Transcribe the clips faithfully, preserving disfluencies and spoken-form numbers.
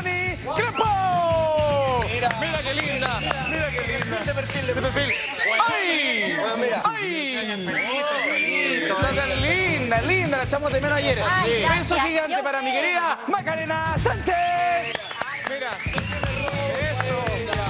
Dani Crespo. Mira, mira qué linda, mira qué linda. De perfil, de perfil. ¡Ay! Bueno, mira. ¡Ay! Está tan linda, linda, la echamos de menos ayer. Ay, Sí. gracias. Beso gigante ¿Y para mi usted? querida Macarena Sánchez. Mira, eso.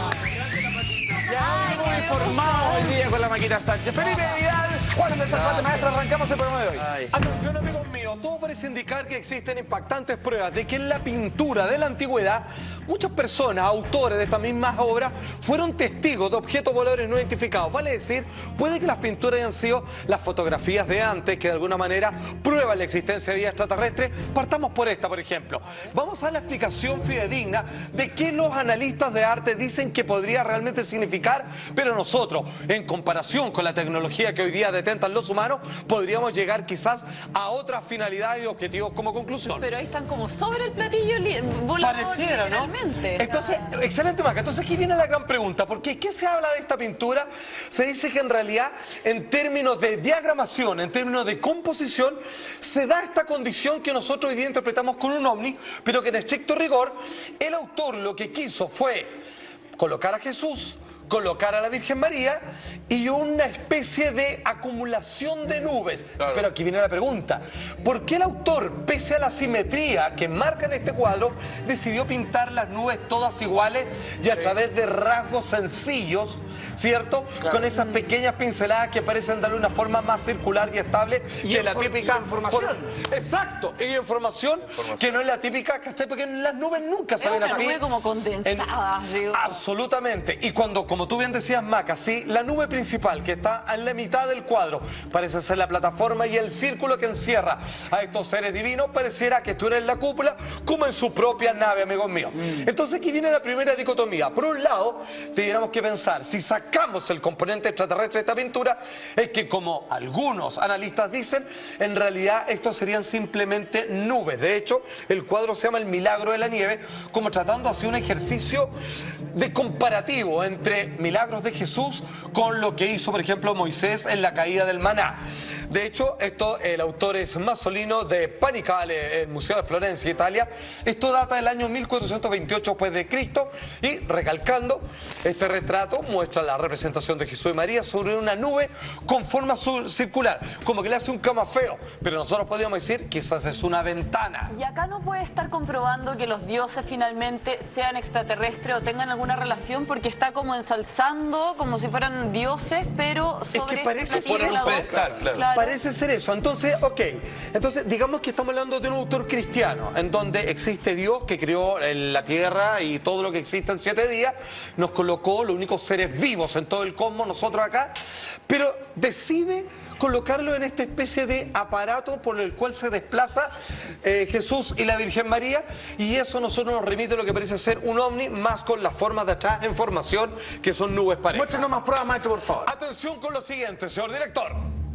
Ya Ay, muy qué informado hoy día con la Maquita Sánchez. Felipe Vidal, Juan de Zapata, maestra, arrancamos el programa de hoy. Ay. Atención, amigos míos, todo parece indicar que existen impactantes pruebas de que en la pintura de la antigüedad muchas personas, autores de estas mismas obras, fueron testigos de objetos voladores no identificados. Vale decir, puede que las pinturas hayan sido las fotografías de antes, que de alguna manera prueban la existencia de vida extraterrestre. Partamos por esta, por ejemplo. Vamos a dar la explicación fidedigna de qué los analistas de arte dicen que podría realmente significar, pero nosotros, en comparación con la tecnología que hoy día detentan los humanos, podríamos llegar quizás a otras finalidades y objetivos como conclusión. Pero ahí están como sobre el platillo li- volador, Pareciera, ¿no? literalmente. Entonces, excelente, Maca. Entonces aquí viene la gran pregunta. ¿Por qué? ¿Qué se habla de esta pintura? Se dice que en realidad, en términos de diagramación, en términos de composición, se da esta condición que nosotros hoy día interpretamos con un ovni, pero que en estricto rigor, el autor lo que quiso fue colocar a Jesús, colocar a la Virgen María y una especie de acumulación de nubes. Claro. Pero aquí viene la pregunta. ¿Por qué el autor, pese a la simetría que marca en este cuadro, decidió pintar las nubes todas iguales y a través de rasgos sencillos, ¿cierto? Claro. Con esas pequeñas pinceladas que parecen darle una forma más circular y estable Y que la infor- típica y información. for- Exacto, y información, que no es la típica, ¿cachai? Porque las nubes nunca Es salen una así. nube como condensada, digo. Absolutamente. Y cuando, como tú bien decías, Maca, sí, la nube principal que está en la mitad del cuadro parece ser la plataforma y el círculo que encierra a estos seres divinos pareciera que estuviera en la cúpula como en su propia nave, amigos míos. Entonces aquí viene la primera dicotomía. Por un lado, tuviéramos que pensar, si sacamos el componente extraterrestre de esta pintura, es que como algunos analistas dicen, en realidad estos serían simplemente nubes. De hecho, el cuadro se llama El Milagro de la Nieve, como tratando de hacer un ejercicio de comparativo entre milagros de Jesús con lo que hizo, por ejemplo, Moisés en la caída del maná. De hecho, esto, el autor es Masolino de Panicale, el Museo de Florencia, Italia. Esto data del año mil cuatrocientos veintiocho después de Cristo y, recalcando, este retrato muestra la representación de Jesús y María sobre una nube con forma circular, como que le hace un camafeo, pero nosotros podríamos decir quizás es una ventana. Y acá no puede estar comprobando que los dioses finalmente sean extraterrestres o tengan alguna relación, porque está como ensalzando como si fueran dioses, pero sobre que parece este platillo fuera un volador. pedestal, claro. Claro. Parece ser eso. Entonces, ok. Entonces, digamos que estamos hablando de un autor cristiano, en donde existe Dios que creó la tierra y todo lo que existe en siete días, nos colocó los únicos seres vivos en todo el cosmos, nosotros acá, pero decide colocarlo en esta especie de aparato por el cual se desplaza eh, Jesús y la Virgen María, y eso nosotros nos remite a lo que parece ser un ovni, más con las formas de atrás en formación, que son nubes parejas. Muéstrenos más pruebas, maestro, por favor. Atención con lo siguiente, señor director.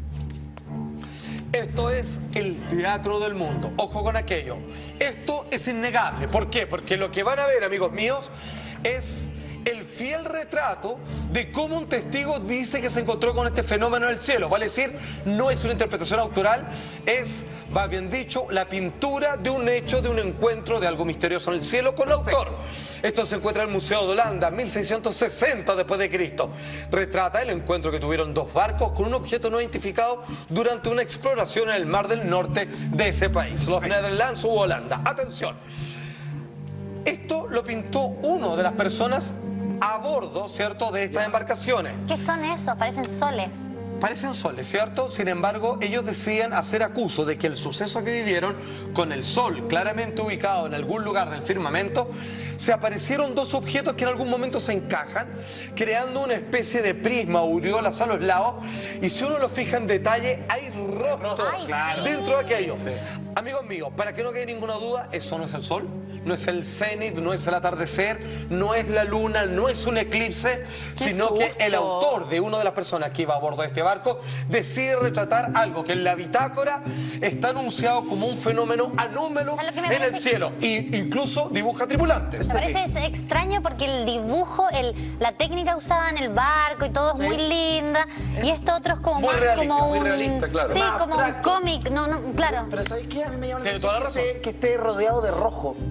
Esto es el teatro del mundo. Ojo con aquello. Esto es innegable. ¿Por qué? Porque lo que van a ver, amigos míos, es el fiel retrato de cómo un testigo dice que se encontró con este fenómeno del cielo. Vale decir, no es una interpretación autoral, es, va bien dicho, la pintura de un hecho, de un encuentro de algo misterioso en el cielo con el autor. Esto se encuentra en el Museo de Holanda, mil seiscientos sesenta después de Cristo. Retrata el encuentro que tuvieron dos barcos con un objeto no identificado durante una exploración en el Mar del Norte de ese país, los Netherlands u Holanda. Atención. Esto lo pintó uno de las personas a bordo, ¿cierto?, de estas embarcaciones. ¿Qué son esos? Parecen soles. Parecen soles, ¿cierto? Sin embargo, ellos decían hacer acuso de que el suceso que vivieron, con el sol claramente ubicado en algún lugar del firmamento, se aparecieron dos objetos que en algún momento se encajan, creando una especie de prisma o aureolas a los lados, y si uno lo fija en detalle, hay rostros Ay, sí. dentro de aquello. Amigos míos, para que no quede ninguna duda, eso no es el sol, no es el cenit, no es el atardecer, no es la luna, no es un eclipse, ¡Qué sino que susto! el autor de una de las personas que iba a bordo de este barco decide retratar algo que en la bitácora está anunciado como un fenómeno anómalo ¿Sabes lo que en me el parece? cielo, e incluso dibuja tripulantes. Me parece es extraño porque el dibujo, el, la técnica usada en el barco y todo es muy linda. Y esto otro es como Muy más realista, como muy un... realista, claro. Sí, Más como un abstracto. cómic. No, no, claro. Pero ¿sabes qué? A mí me llama la Tiene atención toda la que, esté, que esté rodeado de rojo. O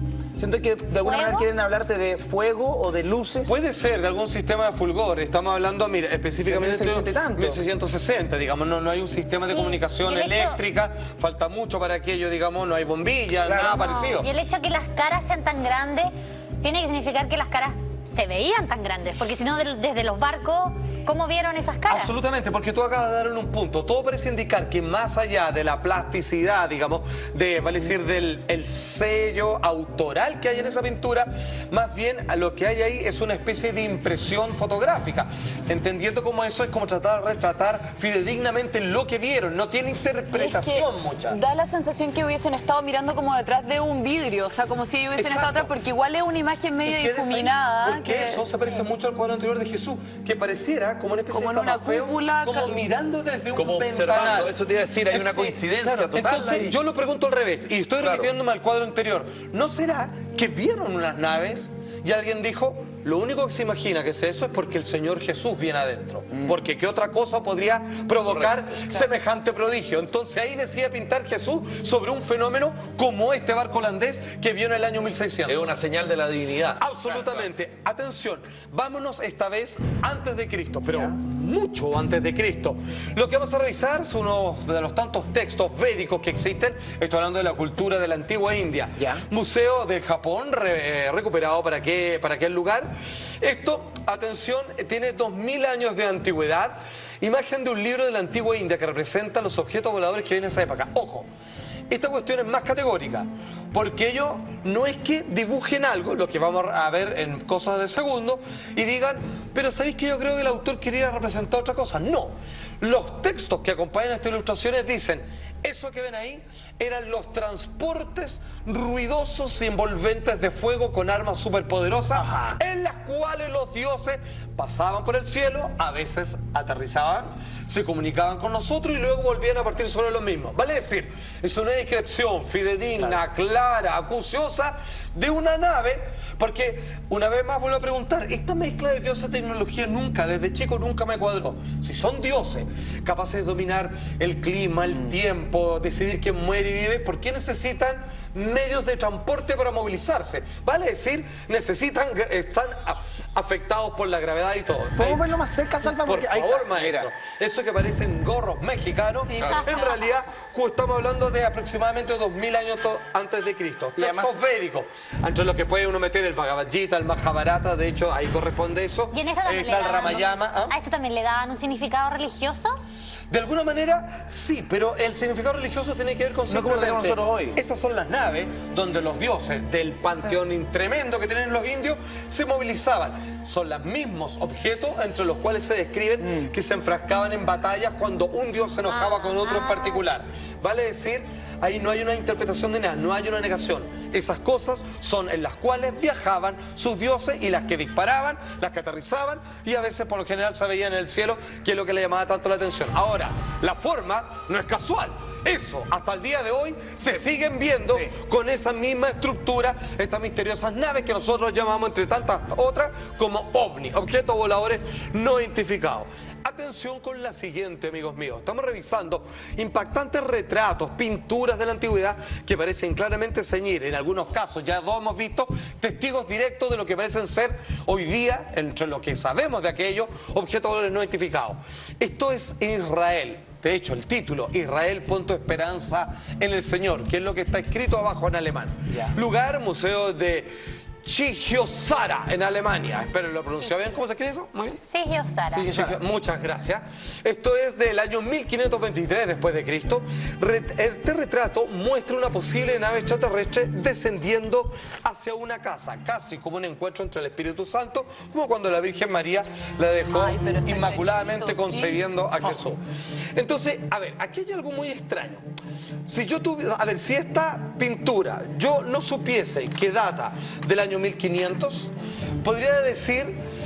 Siento que de alguna ¿Fuego? manera quieren hablarte de fuego o de luces. Puede ser de algún sistema de fulgor. Estamos hablando, mira, específicamente De mil seiscientos y tanto. mil seiscientos sesenta, digamos, no, no hay un sistema de Sí, comunicación y el hecho- eléctrica, falta mucho para aquello, digamos, no hay bombillas, Claro. nada No, parecido. Y el hecho de que las caras sean tan grandes tiene que significar que las caras se veían tan grandes. Porque si no, del- desde los barcos, ¿cómo vieron esas caras? Absolutamente, porque tú acabas de dar en un punto. Todo parece indicar que más allá de la plasticidad, digamos, de, vale decir, del el sello autoral que hay en esa pintura, más bien lo que hay ahí es una especie de impresión fotográfica. Entendiendo como eso es como tratar de retratar fidedignamente lo que vieron. No tiene interpretación Es que mucha. da la sensación que hubiesen estado mirando como detrás de un vidrio, o sea, como si hubiesen Exacto. estado atrás, porque igual es una imagen Y medio quedes ahí, difuminada. Porque que- eso se parece mucho al cuadro anterior de Jesús, que pareciera como una especie Como de en una camafeo, cúpula, como cal- mirando desde un Como ventanal. observando, eso te iba a decir, hay una Sí, coincidencia claro. total Entonces, ahí. yo lo pregunto al revés, y estoy Claro. repitiéndome al cuadro anterior. ¿No será que vieron unas naves y alguien dijo, lo único que se imagina que es eso es porque el Señor Jesús viene adentro? Porque ¿qué otra cosa podría provocar semejante prodigio? Entonces ahí decide pintar Jesús sobre un fenómeno como este barco holandés que vio en el año mil seiscientos. Es una señal de la divinidad. Absolutamente. Atención, vámonos esta vez antes de Cristo, pero mucho antes de Cristo. Lo que vamos a revisar es uno de los tantos textos védicos que existen. Estoy hablando de la cultura de la antigua India. Ya. Museo de Japón, re- eh, recuperado para, qué, para aquel lugar. Esto, atención, tiene dos mil años de antigüedad. Imagen de un libro de la antigua India que representa los objetos voladores que vienen en esa época. Ojo. Esta cuestión es más categórica, porque ellos no es que dibujen algo, lo que vamos a ver en cosas de segundo, y digan, pero ¿sabéis que yo creo que el autor quería representar otra cosa? No. Los textos que acompañan estas ilustraciones dicen, eso que ven ahí eran los transportes ruidosos y envolventes de fuego con armas superpoderosas, Ajá. en las cuales los dioses pasaban por el cielo, a veces aterrizaban, se comunicaban con nosotros y luego volvían a partir sobre los mismos. Vale decir, es una descripción fidedigna, clara, acuciosa de una nave, porque una vez más vuelvo a preguntar, esta mezcla de dioses y tecnología nunca, desde chico nunca me cuadró. Si son dioses, capaces de dominar el clima, el tiempo, decidir quién muere y vive, ¿por qué necesitan medios de transporte para movilizarse? Vale decir, necesitan, están a- afectados por la gravedad y todo. ¿Podemos Ahí- verlo más cerca, Salva? Por Porque ahí favor, está. maestro. Eso que parecen gorros mexicanos, Sí. en realidad ju- estamos hablando de aproximadamente dos mil años to- antes de Cristo. Y Textos además- védicos, entre los que puede uno meter el Bhagavad Gita, el Mahabharata, de hecho ahí corresponde eso. Y en esto también, Está le el daban, Ramayana. ¿ah? ¿a esto también le daban un significado religioso? De alguna manera, sí, pero el significado religioso tiene que ver con No como lo tenemos simplemente- nosotros hoy. Esas son las naves donde los dioses del panteón tremendo que tienen los indios se movilizaban. Son los mismos objetos entre los cuales se describen que se enfrascaban en batallas cuando un dios se enojaba con otro en particular. Vale decir, ahí no hay una interpretación de nada, no hay una negación. Esas cosas son en las cuales viajaban sus dioses y las que disparaban, las que aterrizaban y a veces por lo general se veían en el cielo, que es lo que le llamaba tanto la atención. Ahora, la forma no es casual. Eso, hasta el día de hoy, se siguen viendo Sí. con esa misma estructura, estas misteriosas naves que nosotros llamamos, entre tantas otras, como ovni, objetos voladores no identificados. Atención con la siguiente, amigos míos. Estamos revisando impactantes retratos, pinturas de la antigüedad que parecen claramente ceñir, en algunos casos, ya dos hemos visto, testigos directos de lo que parecen ser hoy día, entre lo que sabemos de aquello, objetos voladores no identificados. Esto es Israel. De hecho, el título, Israel, punto esperanza en el Señor, que es lo que está escrito abajo en alemán. Ya. Lugar, Museo de Chigiosara, en Alemania. Espero lo pronunció bien. ¿Cómo se escribe eso? Muy bien. Sergio Sara. Sí, sí, muchas gracias. Esto es del año mil quinientos veintitrés después de Cristo. Re- Este retrato muestra una posible nave extraterrestre descendiendo hacia una casa, casi como un encuentro entre el Espíritu Santo, como cuando la Virgen María la dejó Ay, pero está inmaculadamente clarito, sí. concebiendo a Jesús. Entonces, a ver, aquí hay algo muy extraño. Si yo tuviera, a ver, si esta pintura yo no supiese que data del año mil quinientos, podría decir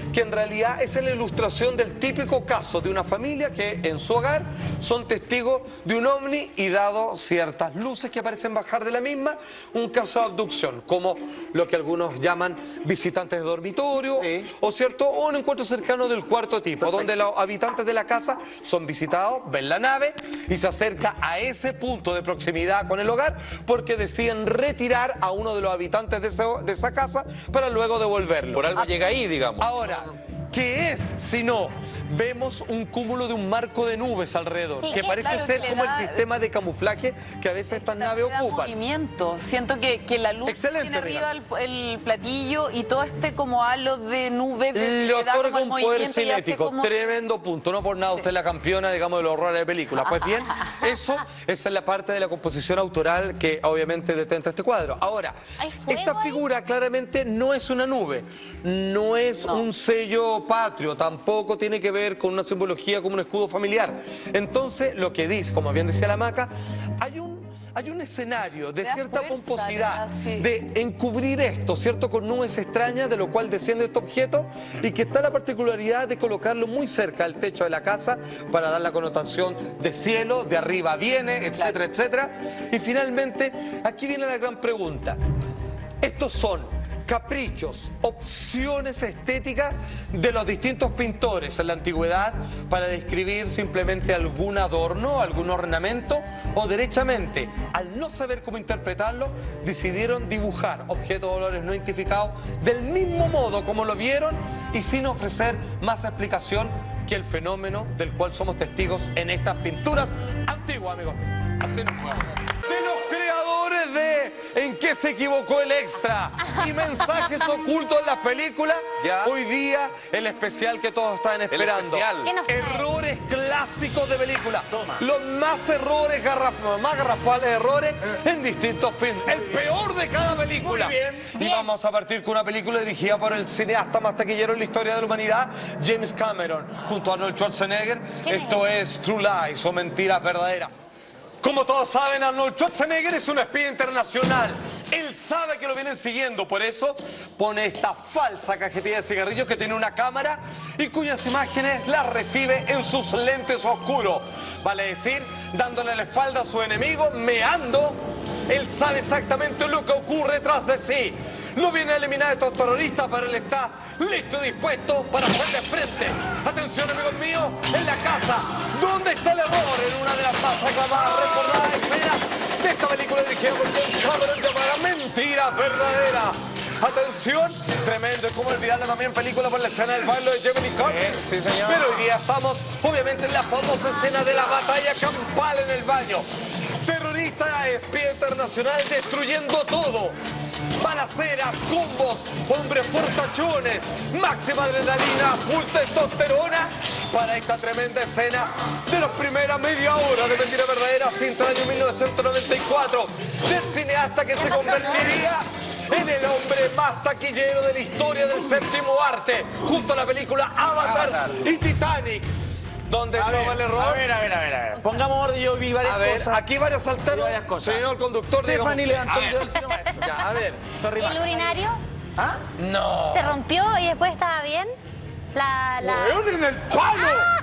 que en realidad es la ilustración del típico caso de una familia que en su hogar son testigos de un ovni y dado ciertas luces que parecen bajar de la misma, un caso de abducción, como lo que algunos llaman visitantes de dormitorio, Sí. o cierto, o un encuentro cercano del cuarto tipo, Perfecto. donde los habitantes de la casa son visitados, ven la nave y se acerca a ese punto de proximidad con el hogar porque deciden retirar a uno de los habitantes de, ese- de esa casa para luego devolverlo. Por algo llega ahí, digamos. Ahora, ¿qué es si no vemos un cúmulo de un marco de nubes alrededor? Sí, que es- parece claro, ser que le como da- el sistema de camuflaje que a veces estas naves Da ocupan. movimiento. Siento que, que la luz Excelente, tiene arriba el, el platillo y todo este como halo de nube Le le da otorga como el un poder movimiento y hace cinético, como... tremendo punto. No por nada usted es la campeona, digamos, de los horrores de película. Pues bien, eso, esa es la parte de la composición autoral que obviamente detenta este cuadro. Ahora, ¿Hay fuego esta ahí? figura claramente no es una nube, no es No. un sello patrio, tampoco tiene que ver con una simbología como un escudo familiar. Entonces, lo que dice, como bien decía la Maca, hay un... Hay un escenario de Le da cierta fuerza, pomposidad, le da, sí. de encubrir esto, ¿cierto? Con nubes extrañas, de lo cual desciende este objeto y que está la particularidad de colocarlo muy cerca del techo de la casa para dar la connotación de cielo, de arriba viene, etcétera, etcétera. Y finalmente, aquí viene la gran pregunta. Estos son caprichos, opciones estéticas de los distintos pintores en la antigüedad para describir simplemente algún adorno, algún ornamento, o derechamente, al no saber cómo interpretarlo, decidieron dibujar objetos de valores no identificados del mismo modo como lo vieron y sin ofrecer más explicación que el fenómeno del cual somos testigos en estas pinturas antiguas, amigos. Así nos vamos. De los creadores de ¿En qué se equivocó el extra? Y mensajes ocultos en las películas. Ya. Hoy día el especial que todos están esperando. especial. ¿Qué nos trae? Errores clásicos de película. Los más errores, garraf- más garrafales errores en distintos filmes. El peor de cada película. Muy bien. Y Bien. vamos a partir con una película dirigida por el cineasta más taquillero en la historia de la humanidad, James Cameron, junto a Arnold Schwarzenegger. ¿Quién es? Esto es True Lies o Mentiras Verdaderas. Como todos saben, Arnold Schwarzenegger es un espía internacional. Él sabe que lo vienen siguiendo, por eso pone esta falsa cajetilla de cigarrillos que tiene una cámara y cuyas imágenes las recibe en sus lentes oscuros. Vale decir, dándole la espalda a su enemigo, meando. Él sabe exactamente lo que ocurre tras de sí. No viene a eliminar a estos terroristas, pero él está listo y dispuesto para hacerle frente. Atención, amigos míos, en la casa. ¿Dónde está el error? En una de las más aclamadas, recordadas escenas de esta película dirigida por James Cameron llamada Mentiras Verdaderas. Atención, tremendo, es como olvidarla también película por la escena del baile de Jamie Lee Curtis. Sí, señor. Pero hoy día estamos, obviamente, en la famosa escena de la batalla campal en el baño. Terrorista, espía internacional, destruyendo todo. Balaceras, combos, hombres fortachones, máxima adrenalina, full testosterona para esta tremenda escena de la primera media hora de Mentira Verdadera, cinta del año mil novecientos noventa y cuatro, del cineasta que se convertiría en el hombre más taquillero de la historia del séptimo arte, junto a la película Avatar, Avatar. y Titanic. ¿Dónde A estaba ver, el error? a ver, a ver, a ver, a ver. Pongamos orden, yo vi varias A ver, cosas. aquí varios vi salteros. varias cosas. Señor conductor, Stephanie dígame. levantó el dedo al tiro maestro. Ya, a ver. Sorry, ¿El Maca. urinario ¿Ah? No. se rompió y después estaba bien? La... la... ¡Weón en el palo!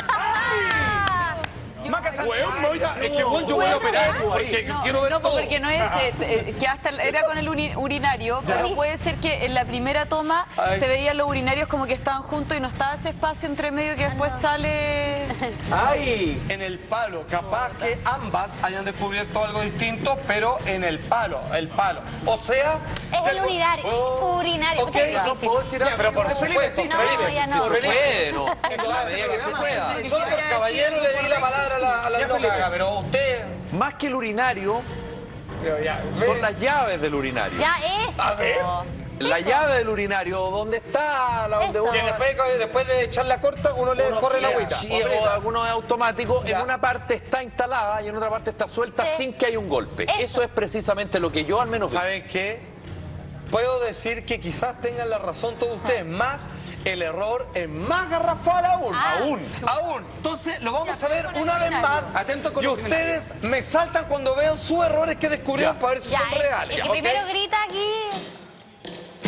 ¡Ah! Maca Sánchez. Weón, oiga, es que weón, yo voy a Puede operar ser. porque No, quiero ver no, todo. porque no es eh, eh, que hasta era con el uni- urinario, pero puede ser que en la primera toma Ay. se veían los urinarios como que estaban juntos y no estaba ese espacio entre medio que después sale. ¡Ay! En el palo, capaz que ambas hayan descubierto algo distinto, pero en el palo, el palo. O sea... Es el del- urinario. Oh, Urinario. ok, Muchas no gracias. puedo decir algo. Pero por supuesto, No, Felipe, ya si no. se Felipe. puede, no. En la medida que se pueda. Sí, Solo sí, por sí, caballero sí, le di la palabra a la, a la Ya, no Felipe. caga, pero usted... Más que el urinario, Pero ya, son las llaves del urinario. Ya eso. A ver. La llave del urinario, ¿dónde está? La, donde Eso. uno- Que después, después de echar la corta, uno le uno corre la quiera. agüita. Sí, o alguno es automático. Ya. En una parte está instalada y en otra parte está suelta Sí. sin que haya un golpe. Eso. Eso es precisamente lo que yo al menos vi. ¿Saben qué? Puedo decir que quizás tengan la razón todos ustedes, más el error es más garrafal aún. Ah. Aún, aún. Entonces lo vamos Ya, a ver con el una vez urinario. más. Atento con y el ustedes me saltan cuando vean sus errores que descubrieron Ya. para ver si Ya, son el- reales. el que ¿ok? primero grita aquí...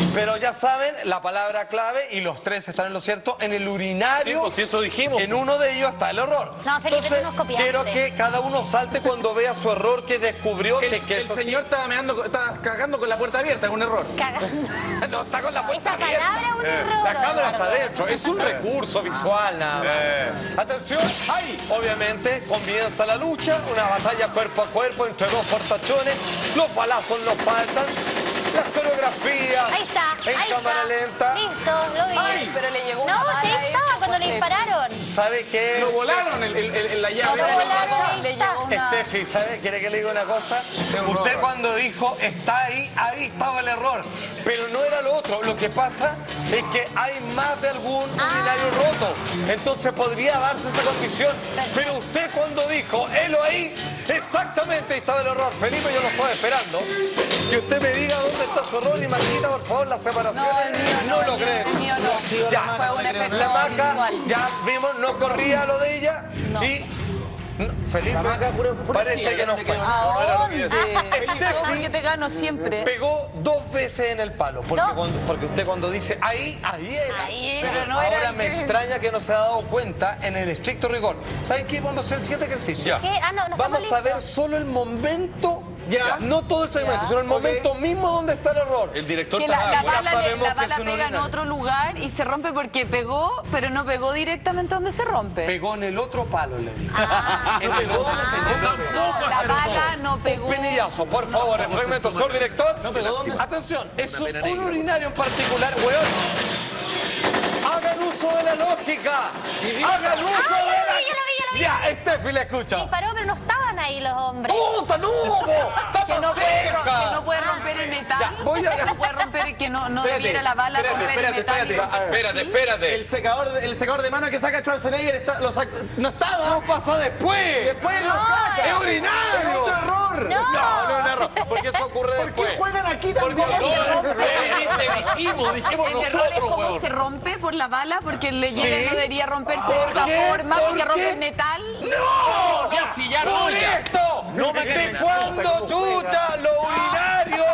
Pero ya saben, la palabra clave, y los tres están en lo cierto, en el urinario. Sí, pues si eso dijimos. En uno de ellos está el error. No, Felipe, Entonces, tú nos copiaste. quiero que cada uno salte cuando vea su error que descubrió. El, que, que el eso sí. señor estaba, meando, estaba cagando con la puerta abierta, es un error. Cagando. No, está con la puerta Esa abierta. palabra es un error. La cámara está Eduardo. dentro, es un recurso visual nada más. Atención, ¡ay! Obviamente comienza la lucha, una batalla cuerpo a cuerpo entre dos fortachones, los balazos no faltan, las coreografías Ahí está, en ahí cámara está. lenta. Listo, lo vi. Ay, pero le llegó una No, bala sí ahí, estaba cuando le pues, dispararon. ¿Sabe qué? Lo volaron el, el, el- la llave. No, pero le volaron, llegó- ahí le está. llegó una... Estefi, ¿sabe? ¿Quiere que le diga una cosa? un Usted error. cuando dijo está ahí, ahí estaba el error. Pero no era lo otro. Lo que pasa es que hay más de algún urinario roto. Entonces podría darse esa condición. Pero usted cuando dijo, helo ahí, exactamente ahí estaba el error. Felipe, yo lo estaba esperando. Que usted me diga dónde está su error. Y Maquita, por favor, la separación. No, el mío no, lo el mío- creo. el mío no. Ya, Fue un efecto la maca, visual. ya vimos, no corría lo de ella. Y no, Felipe, parece que no fue. ¿A dónde? Estefi Yo porque te gano siempre. pegó dos veces en el palo. Porque, ¿Dos? cuando- porque usted cuando dice ahí, ahí era. Ahí era. Pero no Ahora era el me que- extraña que no se ha dado cuenta en el estricto rigor. ¿Saben qué? Vamos a hacer el siguiente ejercicio. ¿Qué? Ah, no, no Vamos estamos a ver listos. solo el momento, Ya. no todo el segmento, Ya. sino el momento mismo donde está el error. El director Que la, la está ya bala, le- sabemos la que bala es un pega en urinario. otro lugar y se rompe porque pegó, pero no pegó directamente donde se rompe. Pegó en el otro palo, le digo. Ah, En el otro Tampoco La acertó. bala no pegó. Un penillazo, por favor, el fragmento, señor director. No pegó, ¿dónde? Atención, es un, pena un negra. urinario en particular, weón. Hagan uso de la lógica. Hagan uso Ah, de ya la... lo vi, ya lo vi, ya lo vi. Ya, Estefi le escucha. disparó, pero no estaban ahí los hombres. ¡Puta, no hubo! ¡Está Que tan no, puede, ro- cerca! que no puede romper el metal. Ya, voy a- Que no puede romper, que no, no Espérate, debiera la bala espérate, romper el espérate, metal. y espérate. romperse Espérate, así. espérate. El secador, de- el secador de mano que saca Schwarzenegger está, lo saca- no estaba. ¡No pasa después! Después lo No, saca. ¡Es urinario! Es otro error. No. No, no es un error, porque eso ocurre ¿Por después. qué juegan aquí también? No, ese dijimos, dijimos El error es nosotros, cómo weón. se rompe por la bala, porque el leyenda Sí. no debería romperse de ¿Por esa qué? forma, ¿Por porque qué? rompe el metal. ¡No! Ya, sí, ya, no, ¡Por ya. esto! No me ¿De quemen. cuándo, chucha, los urinarios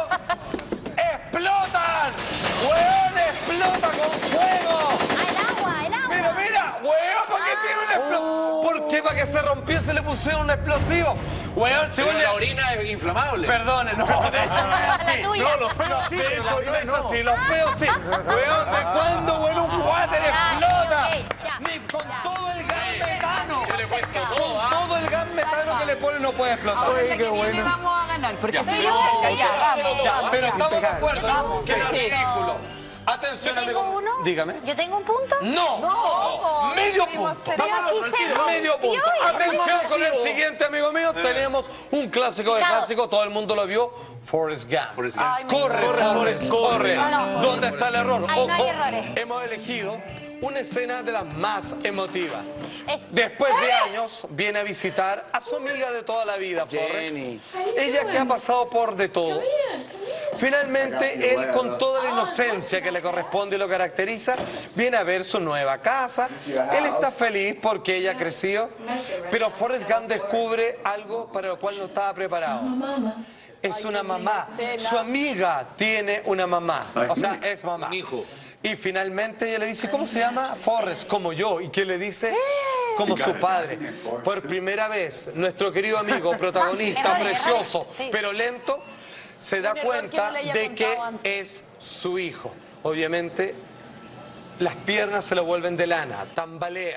explotan? ¡Weón, explota con fuego! Ah, el agua, el agua. Mira, mira, weón, ¿por qué tiene un explosivo? ¿Por qué para que se rompiese le pusieron un explosivo? Weón, si Pero vos le... la orina es inflamable. Perdone, no, de hecho no es La así. tuya. No, los peos sí, de hecho no es así, los peos sí. Weón, ¿de cuándo, weón, un water Ya, explota? ok, ya, Ni con ya. todo el gas metano. Yo le he puesto Con todo, ¿ah? todo el gas metano que le ponen no puede explotar. Ahora la que viene vamos a ganar, porque Ya, estoy pero- cerca, ya, pero- vamos, Ya, vamos, pero ya. estamos de acuerdo Yo tengo un que era punto. ridículo. Yo Atención, tengo amigo. uno. Dígame. Yo tengo un punto. No, No, medio fuimos punto. serios. Pero si se rompió Medio punto. y- Atención con el siguiente, amigo mío. Tenemos un clásico de Picados. clásicos, todo el mundo lo vio. Forrest Gump. Forrest Gump. Ay, me Corre, encanta. Forrest, corre. No, no. ¿Dónde está el error? Ahí no hay Ojo, errores. hemos elegido una escena de las más emotivas. Es- Después de años, viene a visitar a su amiga de toda la vida, Forrest. Ella que ha pasado por de todo. Finalmente, él, con toda la inocencia que le corresponde y lo caracteriza, viene a ver su nueva casa. Él está feliz porque ella creció, pero Forrest Gump descubre algo para lo cual no estaba preparado. Es una mamá. Su amiga tiene una mamá. O sea, es mamá. Un hijo. Y finalmente ella le dice, ¿cómo se llama? Forrest, como yo. ¿Y qué le dice? Como su padre. Por primera vez, nuestro querido amigo, protagonista, Errores, precioso, errores, sí. pero lento, se da Un error que cuenta no le haya de que contado antes. es su hijo. Obviamente, las piernas se le vuelven de lana, tambalea.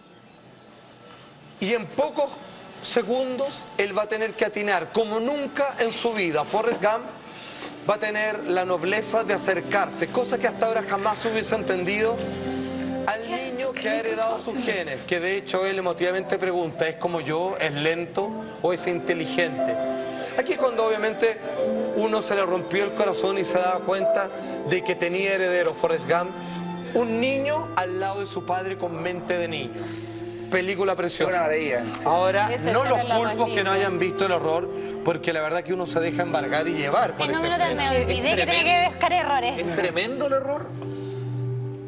Y en pocos segundos, él va a tener que atinar, como nunca en su vida. Forrest Gump va a tener la nobleza de acercarse, cosa que hasta ahora jamás hubiese entendido, al niño que ha heredado sus genes, que de hecho él emotivamente pregunta, ¿es como yo? ¿Es lento o es inteligente? Aquí cuando obviamente uno se le rompió el corazón y se daba cuenta de que tenía heredero Forrest Gump, un niño al lado de su padre con mente de niño. Película preciosa. Ahora, Esa no escena los es la más culpos que no linda. hayan visto el horror, porque la verdad que uno se deja embargar y llevar por En un esta minuto escena. me olvidé que tenía que buscar errores. Es tremendo el error.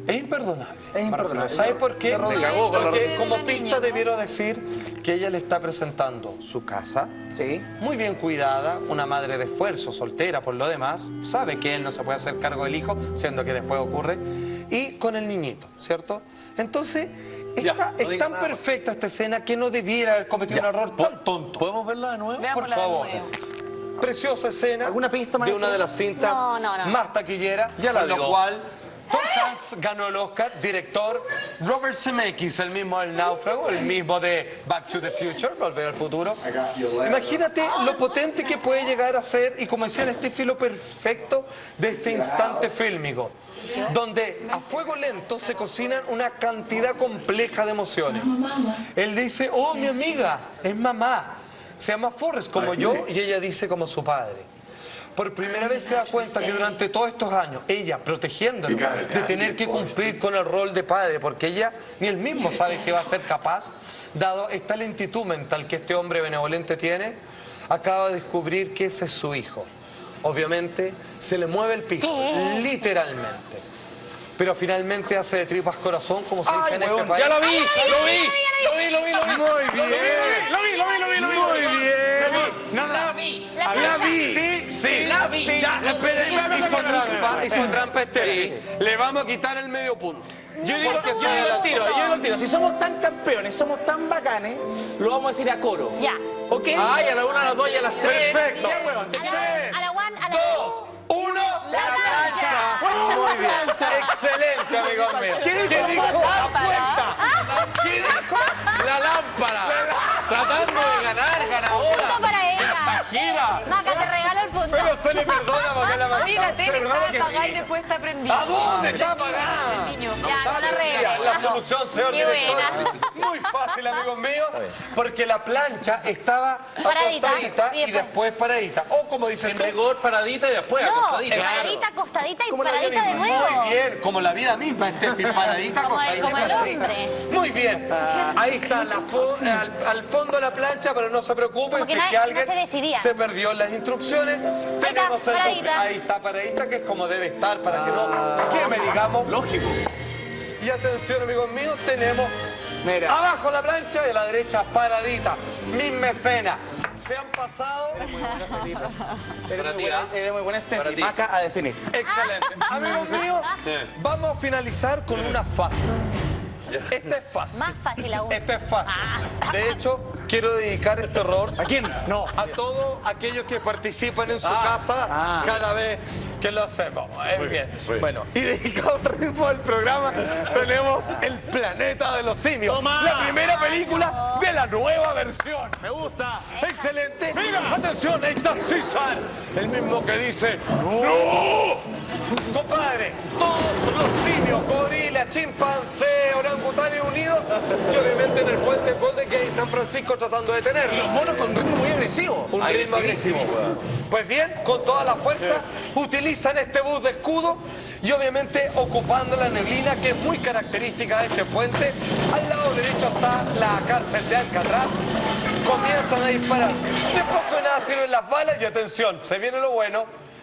Es imperdonable. Es imperdonable. ¿Sabes por qué? Me cagó con la Porque red. como La pista niña, ¿no? debiera decir que ella le está presentando su casa, Sí. muy bien cuidada, una madre de esfuerzo, soltera por lo demás, sabe que él no se puede hacer cargo del hijo, siendo que después ocurre, y con el niñito, ¿cierto? Entonces, Ya, está- no es diga tan nada. perfecta esta escena que no debiera haber cometido un error tan tonto. ¿Podemos verla de nuevo? Por Veámosla de favor. nuevo. Preciosa escena ¿Alguna pista, de maestro? una de las cintas No, no, no. más taquilleras, Ya la en lo dio. cual Tom Hanks ganó el Oscar, director Robert Zemeckis, el mismo del Náufrago, el mismo de Back to the Future, Volver al Futuro. Imagínate lo potente que puede llegar a ser, y como decía Steffi, lo perfecto de este instante fílmico, donde a fuego lento se cocinan una cantidad compleja de emociones. Él dice, oh, mi amiga, es mamá, se llama Forrest como yo, y ella dice como su padre. Por primera vez se da cuenta que durante todos estos años, ella protegiéndolo de tener que cumplir con el rol de padre, porque ella ni él mismo sabe si va a ser capaz, dado esta lentitud mental que este hombre benevolente tiene, acaba de descubrir que ese es su hijo. Obviamente se le mueve el piso, literalmente. Pero finalmente hace de tripas corazón, como se dice en este país. ¡Ya lo vi! ¡Lo vi! ¡Lo vi, lo vi, lo vi! Muy bien. Lo vi, lo vi, lo vi, lo vi. Muy bien. No, no. ¡La vi! La La cinta. vi. Sí, Sí, la vi. Sí. Ya, espera, hizo trampa, hizo trampa este. Sí. Le vamos a quitar el medio punto. Yo digo, Porque yo se digo el adelantó. tiro, yo digo el tiro. Si somos tan campeones, somos tan bacanes, lo vamos a decir a coro. Ya. ¿Ok? ¡Ay, a la una, a las dos y a las tres! Perfecto. Ya, huevón, te- A la, a la one, a la Dos, uno. La plancha. Muy bien. Excelente, amigo mío. ¿Qué dijo? Lámpara. Apuesta. ¿Qué dijo? ¡La lámpara! Tratando de ganar, Punto ganadora. para ella. ¡Gira! Maca, te regalo el punto. Pero se le perdona porque la Oye, la tele Pero está raro que apagada y ría. después está prendida. ¿A dónde está apagada? El niño. Ya, no la regalo. La solución, señor Qué director. buena. Muy fácil, amigos míos, porque la plancha estaba Paradita. acostadita Y y después. después paradita. O como dicen En tú, rigor, paradita y después No, acostadita. paradita, acostadita y como la vida paradita de misma. nuevo. Muy bien, como la vida misma, Steffi, paradita, Como el- acostadita, como el paradita. hombre. Muy bien, ahí está, la fo- al, al fondo la plancha, pero no se preocupen, Como que si no- es que no alguien se decidía. se perdió en las instrucciones. Tenemos el paradita. doble. Ahí está paradita, que es como debe estar, para que no, que me digamos. Lógico. Y atención, amigos míos, tenemos Mira. abajo la plancha y a la derecha paradita. Misma escena. Se han pasado. Eres muy Para ti, buena, ¿ah? eres muy buena, Para Steffi. ti. Maca a definir. Excelente. Amigos míos, vamos a finalizar con una fácil. Esta es fácil. Más fácil aún. Esta es fácil. De hecho, quiero dedicar este error ¿A quién? No. a todos aquellos que participan en su Ah. casa Ah. cada vez que lo hacemos. Es bien. Bueno, y dedicado al ritmo del programa, tenemos El Planeta de los Simios. Toma. La primera película de la nueva versión. Me gusta. Excelente. Atención, ahí está César, el mismo que dice ¡No! Compadre, todos los simios, gorila, chimpancé, orangutanes unidos, y obviamente en el puente Golden Gate San Francisco tratando de detenerlo. Los monos con ritmo muy agresivo. Un ritmo agresivo. Pues bien, con toda la fuerza, utilizan este bus de escudo y obviamente ocupando la neblina que es muy característica de este puente. Al lado derecho está la cárcel de Alcatraz. Comienzan a disparar. De poco nada sirven las balas y atención, se viene lo bueno.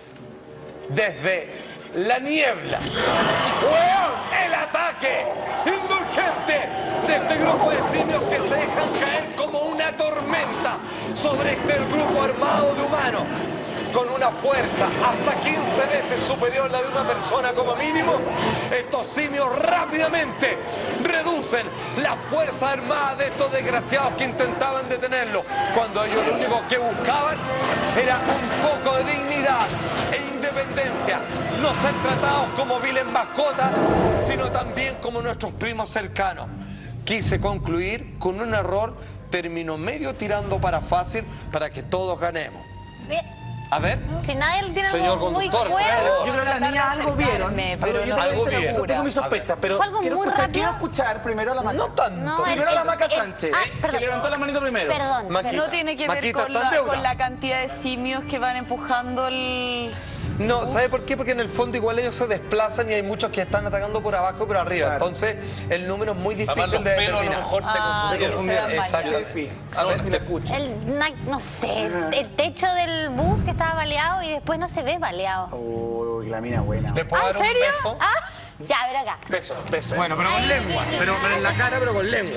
Desde la niebla. ¡Weón! ¡El ataque indulgente de este grupo de simios que se dejan caer como una tormenta sobre este grupo armado de humanos, con una fuerza hasta quince veces superior a la de una persona como mínimo? Estos simios rápidamente reducen la fuerza armada de estos desgraciados que intentaban detenerlo, cuando ellos lo único que buscaban era un poco de dignidad e independencia, no ser tratados como viles mascotas, sino también como nuestros primos cercanos. Quise concluir con un error, terminó medio tirando para fácil para que todos ganemos. Bien. A ver, Si nadie tiene Señor algo muy conductor, cuerdo. Yo creo que las niñas algo vieron. Pero no algo estoy vieron. Yo tengo mis segura. sospechas, pero Fue algo quiero muy escuchar, rápido. quiero escuchar primero a la Maca. no tanto. No, el- Primero a la el- Maca el- Sánchez, ah, que perdón. levantó la manito primero. Perdón. Maquita. No tiene que ver Maquita, con ¿estás la, deuda? con la cantidad de simios que van empujando el... No, ¿sabe por qué? Porque en el fondo igual ellos se desplazan y hay muchos que están atacando por abajo y por arriba. Claro. Entonces el número es muy Además, difícil los de pelos a lo determinar. mejor te Ah, confundieron. que se dan Exacto. baño. Steffi, A ver, Steffi, la escucho. El, na- no sé, el techo del bus que estaba baleado y después no se ve baleado. Uy, la mina buena. ¿Le puedo ¿Ah, dar en un serio? beso? Ah, Ya, a ver acá. Beso, beso. Bueno, pero con Ay, lengua. sí. Pero, pero en la cara, pero con lengua.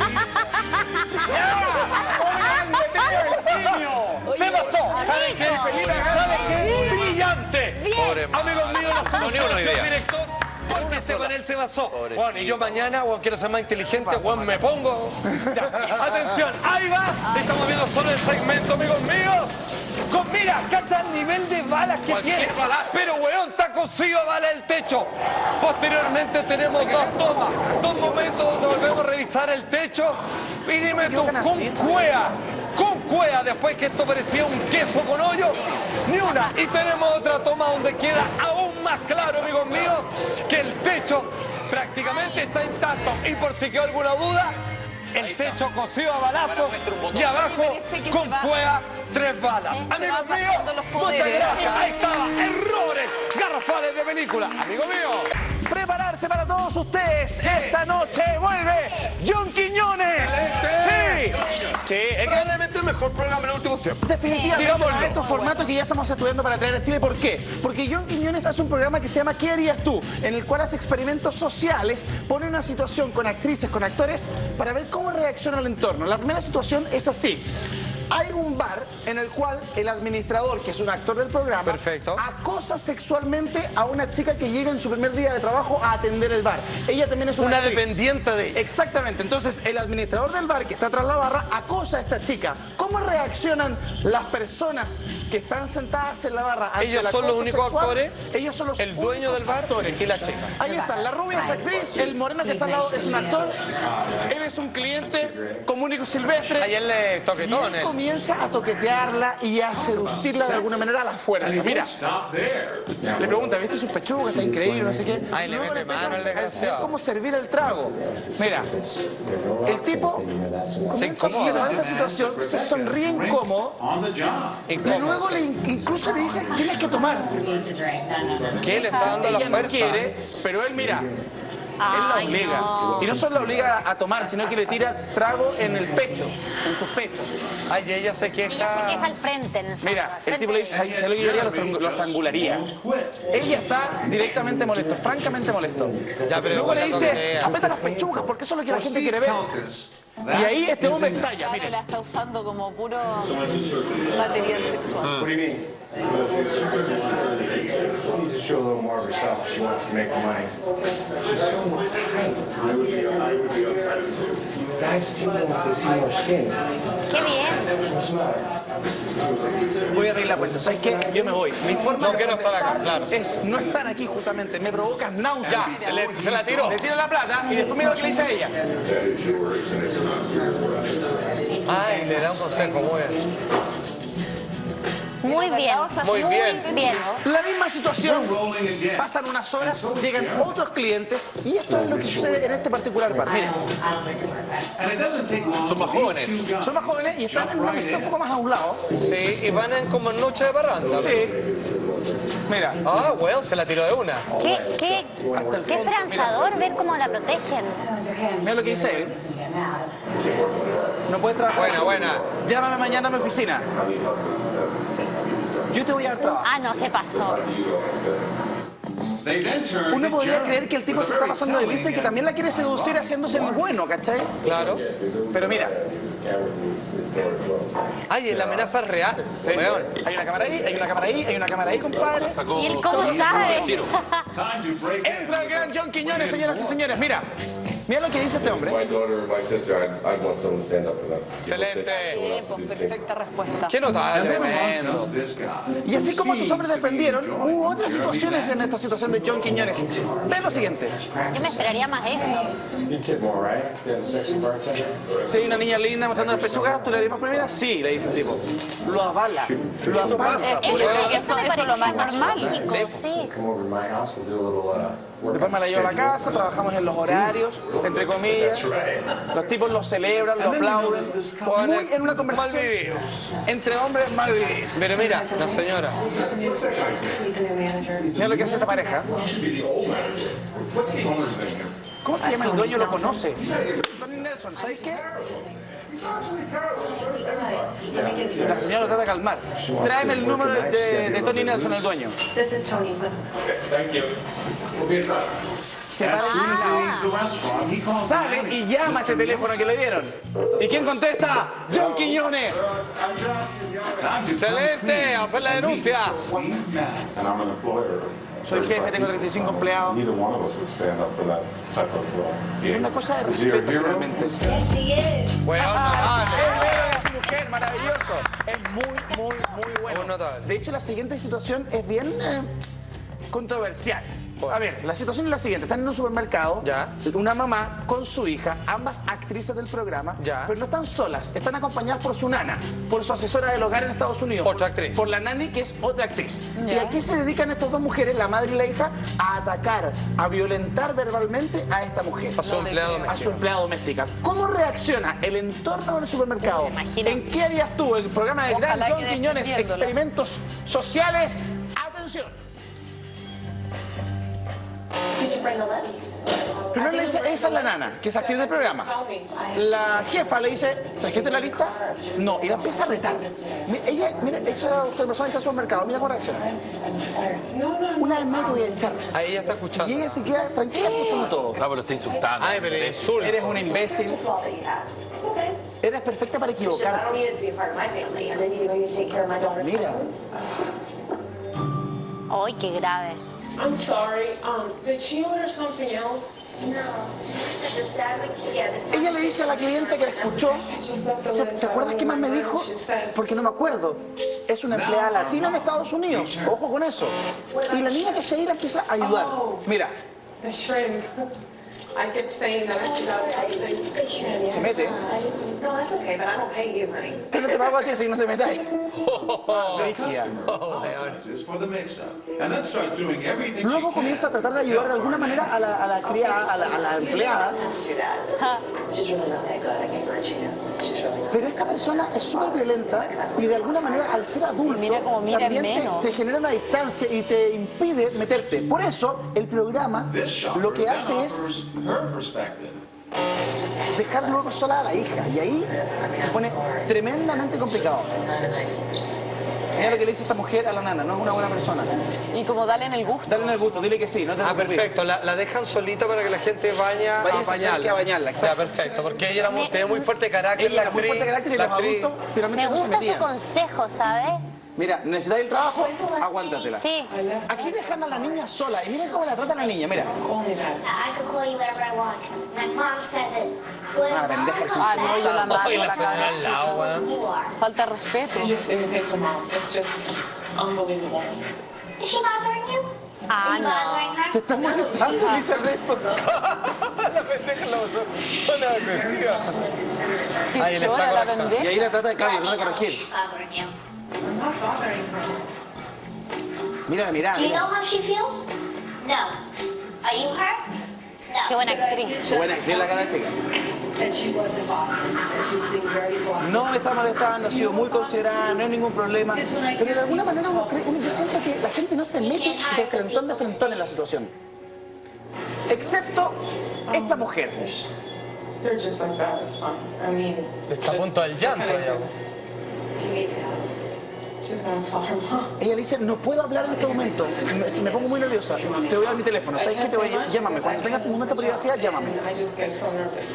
Se pasó. ¿Saben qué? ¿Saben qué? Brillante. Bien. Amigos míos, la No, ni una solución, idea. director. Porque ese con él se basó. Bueno, y yo mañana, bueno, quiero ser más inteligente, bueno, me pongo. Ya. Atención, ahí va. Estamos viendo solo el segmento, amigos míos. Con, mira, cacha el nivel de balas que Cualquier tiene. balazo. Pero, weón, está cosido a bala el techo. Posteriormente tenemos dos tomas, dos momentos donde volvemos a revisar el techo. Y dime tú, con cuea, con cuea, después que esto parecía un queso con hoyo, ni una. Y tenemos otra toma donde queda aún más claro, amigos míos, que el techo prácticamente está intacto. Y por si quedó alguna duda, el techo cosido a balazo y abajo con cueva tres balas. Se Amigos van míos, pasando los muchas poderes. gracias. Ahí estaba, errores garrafales de película. Amigo mío. Prepararse para todos ustedes. Esta noche vuelve John Quiñones. Sí. Sí, es Probablemente el mejor programa en el último tiempo. definitivamente Digámoslo. para estos formatos que ya estamos estudiando para traer a Chile. ¿Por qué? Porque John Quiñones hace un programa que se llama ¿Qué harías tú?, en el cual hace experimentos sociales, pone una situación con actrices, con actores, para ver cómo reacciona el entorno. La primera situación es así. Hay un bar en el cual el administrador, que es un actor del programa, Perfecto. acosa sexualmente a una chica que llega en su primer día de trabajo a atender el bar. Ella también es una, Una actriz. dependiente de ella. Exactamente. Entonces, el administrador del bar, que está tras la barra, acosa a esta chica. ¿Cómo reaccionan las personas que están sentadas en la barra ante Ellos el son los acoso únicos sexual? actores, Ellos son los el dueño únicos del bar actores. y la chica. Ahí están. La rubia es actriz, el moreno que está al lado es un actor, él es un cliente común y silvestre. Ayer le Y toquetón. él él. comienza a toquetearla y a seducirla de alguna manera a la fuerza. Mira, le pregunta, ¿viste sus pechugas? Está increíble, no sé qué. Ay, le Luego mete empieza mano al a enseñar desgraciado. cómo servir el trago. Mira, el tipo comienza a incomoda. observar esta situación, se sonríe incómodo y luego le, incluso le dice, tienes que tomar. ¿Qué le está dando la Ella no fuerza? quiere, pero él mira, él la Ay, obliga. no. Y no solo la obliga a tomar, sino que le tira trago en el pecho, en sus pechos. Ay, ella se Ella se queja. queja al frente, en el fondo, Mira, al el frente tipo le de dice, ella. "Ay, ¿sabes lo que yo haría? Lo estrangu- Lo estrangularía". Ella está directamente molesto, francamente molesto. Ya, pero Luego le igual la dice, toquetea. aprieta las pechugas, porque eso es lo que la gente quiere ver. Y ahí este hombre estalla, Ahora miren. la está usando como puro material sexual. What do you mean? You need to show a little more of herself if she wants to make money. She's so tight. You guys see them with the similar skin. Qué bien. What's the matter? Voy a pedir la cuenta. ¿Sabes qué? Yo me voy. Mi forma No de quiero estar acá, protestar claro. es no estar aquí justamente. Me provoca náusea. Ya, se, le- se la tiró. Le tira la plata y después mira lo que le dice a ella. Ay, le da un consejo, muy bien. Muy bien. Muy bien. bien. La misma situación. Pasan unas horas, llegan otros clientes y esto es lo que sucede en este particular bar. Miren, Son más jóvenes. son más jóvenes y están en una mesita un poco más a un lado. Sí, y van en como en noche de parranda. Sí. Mira, Ah, weón, se la tiró de una. Qué, qué, Hasta el qué fondo, esperanzador ver cómo la protegen. mira lo que dice él. No puedes trabajar. Buena, así. buena. Llámame mañana a mi oficina. Yo te voy a dar trabajo. Ah, no, se pasó. Uno podría creer que el tipo se está pasando de lista y que también la quiere seducir haciéndose el bueno, ¿cachai? Claro. Pero mira, Ay, la amenaza es real. Weón. hay una cámara ahí, hay una cámara ahí, hay una cámara ahí, compadre. ¿Y él cómo sabe? Entra el gran John Quiñones, señoras y señores. Mira, mira lo que dice este hombre. My daughter and my sister, I'd, I'd want someone to stand up for them. Excelente. Bien, pues perfecta respuesta. Qué notable. Tremendo. Y así como estos hombres defendieron, hubo otras situaciones en esta situación de John Quiñones. Ve lo siguiente. Yo me esperaría más eso. You tip more, right? You're the sexy bartender. Si hay una niña linda mostrando las pechugas, ¿tú le harías primera? Sí, le dice el tipo. Lo avala. Lo avala. Eso, Eso- eso me eso es lo más parece normal. mágico, sí. Come over to my house, we'll do a little, uh, work Después me la llevo a la casa, trabajamos en los horarios, entre comillas. Los tipos lo celebran, lo aplauden. Muy en una conversación entre hombres mal vividos. Pero mira, la señora. Mira lo que hace esta pareja. ¿Cómo se llama el dueño? Lo conoce. Tony Nelson, ¿sabes qué? La señora lo trata de calmar. Tráeme el número de, de- de Tony Nelson, el dueño. This is Tony's. Thank you. We'll be in touch. se para el lado, sale y llama a este teléfono que le dieron. ¿Y quién contesta? John Quiñones. ¡Excelente! ¡Hacer la denuncia! Soy jefe, tengo treinta y cinco empleados. Es una cosa de respeto, realmente. Bueno, Ah, notable. es bueno de su mujer, maravilloso. Es muy, muy, muy bueno. Muy notable. De hecho, la siguiente situación es bien eh, controversial. A ver, la situación es la siguiente. Están en un supermercado, Ya. una mamá con su hija, ambas actrices del programa, Ya. pero no están solas, están acompañadas por su nana, por su asesora del hogar en Estados Unidos. Otra actriz. Por la nani, que es otra actriz. Ya. ¿Y a qué se dedican estas dos mujeres, la madre y la hija? A atacar, a violentar verbalmente a esta mujer. A su empleado A su doméstico. empleada doméstica. ¿Cómo reacciona el entorno del supermercado? Me imagino. ¿En qué harías tú? El programa de Ojalá Gran John que Quiñones, defendiéndola. experimentos sociales. ¡Atención! Primero le dice, esa es la nana, que es actriz del programa. La jefa le dice, ¿trajiste la lista? No, y la empieza a retar. Mi- Ella, mira, esa persona está en su mercado, mira cómo reacciona. Una vez más te voy a echar. Ahí ella está Y escuchando. ella se queda tranquila escuchando todo. No, pero está insultando. Ay, pero insulto. Eres un imbécil. Eres perfecta para equivocarte. Mira. ¡Ay, qué grave! I'm sorry. Um, did she order something else? Ella le dice a la cliente que la escuchó, "Se- ¿te acuerdas qué más me dijo? Porque no me acuerdo. Es una empleada latina en Estados Unidos. Ojo con eso. Y la niña que está ahí la empieza a ayudar. Mira, The shrimp. I kept saying that I forgot something. se mete. No, that's okay, but I don't pay you, honey. Pero te pago a ti si no te metáis. Brígida. Is for the mix-up, and then starts doing everything she Luego comienza a tratar de ayudar de alguna manera a la, a la criada, a la, a la empleada. Pero esta persona es súper violenta y de alguna manera al ser adulto Mira cómo mira también te, menos. te genera una distancia y te impide meterte. Por eso el programa This shopper lo que then hace es offers her perspective. dejar luego sola a la hija y ahí se pone tremendamente complicado. Mira lo que le dice esta mujer a la nana, no es una buena persona. Y como darle en el gusto. Dale en el gusto, dile que sí, no te Ah, preocupes. perfecto. La, la dejan solita para que la gente vaya Vaya, a se acerque bañarla. a bañarla, O sea, exacto. perfecto. Porque ella era muy, Me- tenía muy fuerte carácter. Ella la era muy actriz- fuerte carácter y la los actriz- adultos finalmente Me no se gusta su metían. consejo, ¿sabes? Mira, necesitáis el trabajo, aguántatela. Sí. Aquí dejan a la niña sola y miren cómo la trata la niña, mira. I could call you whatever I want. My mom says it. Good Ah, pendeja, es un Ah, no, yo la mato Ay, a la la señora cara. al lado, weón. you are. Falta de respeto. She just imitates her mom. It's just, it's unbelievable. Is she bothering you? Ah, Are you no. bothering her? Te están molestando, le dice el resto. La pendeja la otra. Una agresiva. Que Ahí le llora está la correctando. Y ahí pendeja. la trata de claro, la trata de corregir. She's bothering you. I'm not bothering her. Mira, mira, Do you know mira. how she feels? No. Are you her? No. Qué buena actriz. Qué buena actriz la cara chica. No me está molestando, ha sido muy considerada, no hay ningún problema. Pero de alguna manera uno cree, uno, yo siento que la gente no se mete de frentón de frentón en la situación. Excepto esta mujer. They're just like that. It's fine. I mean, Está a just punto del llanto kinda ya. She's gonna tell her mom. Ella le dice, no puedo hablar en este momento, me, si me pongo muy nerviosa, te voy a dar mi teléfono, ¿sabes qué? Te voy a, llámame, cuando tengas tu momento de privacidad, llámame. I just get so nervous.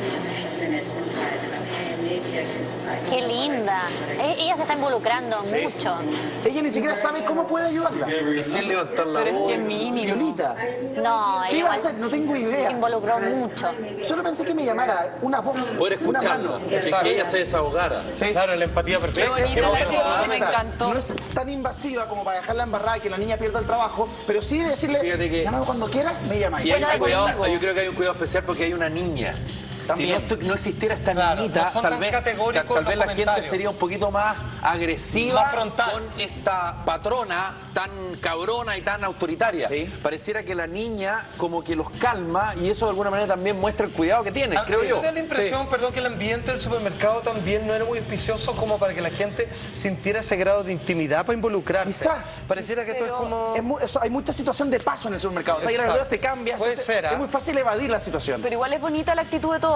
Qué linda. E- Ella se está involucrando mucho. Ella ni siquiera sabe cómo puede ayudarla. Y sin levantar la Pero es voz. que mínimo. Violita, No, ¿qué ella iba a igual hacer? No tengo se idea. involucró mucho. Solo pensé que me llamara una voz, Poder una escucharlo. mano. Que, que ella se desahogara. Claro, la empatía Qué perfecta. bonita la actriz, me encantó. No es tan invasiva como para dejarla embarrada y que la niña pierda el trabajo, pero sí decirle, Fíjate que- llámame cuando quieras, me llamas. Y hay Bueno, un cuidado, conmigo. yo creo que hay un cuidado especial porque hay una niña. También. Si no, estu- no existiera esta Claro, niñita, no son tal tan vez, categóricos tal, tal vez los la gente comentarios. sería un poquito más agresiva Más frontal. con esta patrona tan cabrona y tan autoritaria. Sí. Pareciera que la niña como que los calma y eso de alguna manera también muestra el cuidado que tiene, Ah, creo sí, yo. tenía la impresión, perdón, que el ambiente del supermercado también no era muy auspicioso como para que la gente sintiera ese grado de intimidad para involucrarse. Quizá. Pareciera que esto es como... Es mu- eso, hay mucha situación de paso en el supermercado. Te, Exacto. te cambias, Puede es, ser, ¿ah? es muy fácil evadir la situación. Pero igual es bonita la actitud de todos,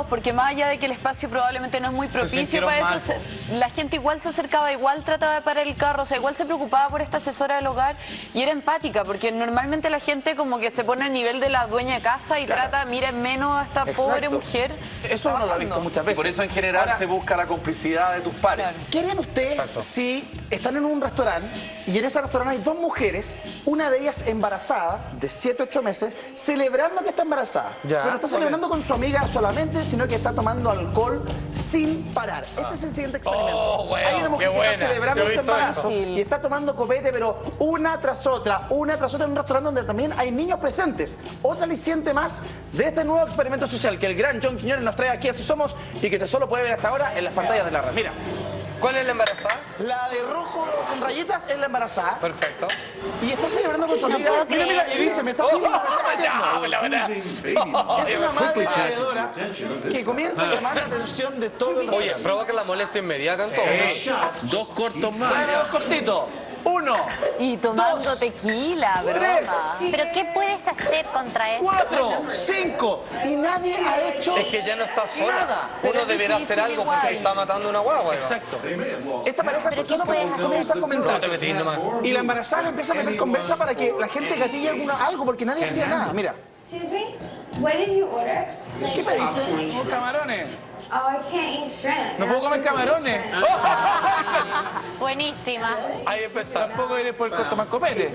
incómodos porque más allá de que el espacio probablemente no es muy propicio para eso, mal, se, la gente igual se acercaba, igual trataba de parar el carro, o sea, igual se preocupaba por esta asesora del hogar y era empática, porque normalmente la gente como que se pone al nivel de la dueña de casa y Claro. trata, miren menos a esta Exacto. pobre mujer. Eso uno lo ha visto muchas Y veces. por eso en general Ahora, se busca la complicidad de tus pares. ¿qué harían ustedes si están en un restaurante y en ese restaurante hay dos mujeres, una de ellas embarazada, de siete, ocho meses, celebrando que está embarazada? Ya, Pero no está celebrando con su amiga solamente, sino que está tomando alcohol sin parar. Este es el siguiente experimento. Oh, weón, hay una mujer qué que buena. está celebrando Yo he ese visto embarazo eso. y está tomando copete, pero una tras otra, una tras otra en un restaurante donde también hay niños presentes. Otra aliciente más de este nuevo experimento social que el gran John Quiñones nos trae aquí, Así Somos, y que te solo puede ver hasta ahora en las pantallas de la red. Mira, ¿Cuál es la embarazada? la de rojo con rayitas es la embarazada Perfecto. y está celebrando con su No amiga. puedo Mira, mira, y dice, me está pidiendo, me está pidiendo. la verdad. Es una madre Quickly catches the bebedora attention of this que comienza a llamar la atención de todo el Oye, restaurante. provoca la molestia inmediata en todo. shots. Dos cortos más. Dame dos cortitos. Uno, Y tomando Dos, tequila, tres, broma. ¿Pero qué puedes hacer contra esto? cuatro, cinco. Y nadie ha hecho Es que ya no está sola. nada. Uno Pero es deberá hacer difícil algo porque se igual. está matando una guagua. Exacto. They may have lost Esta pareja ¿Pero qué solo puedes hacer? comienza a comentar. No te metís nomás. Y la embarazada le empieza a meter conversa para que la gente gatille alguna, algo, porque nadie hacía nada. Mira, Excuse me? What did you order? ¿qué pediste? Oh, camarones. Oh, I can't eat shrimp. No puedo comer camarones. Buenísima. Ahí empezamos. Tampoco eres por tomar copete.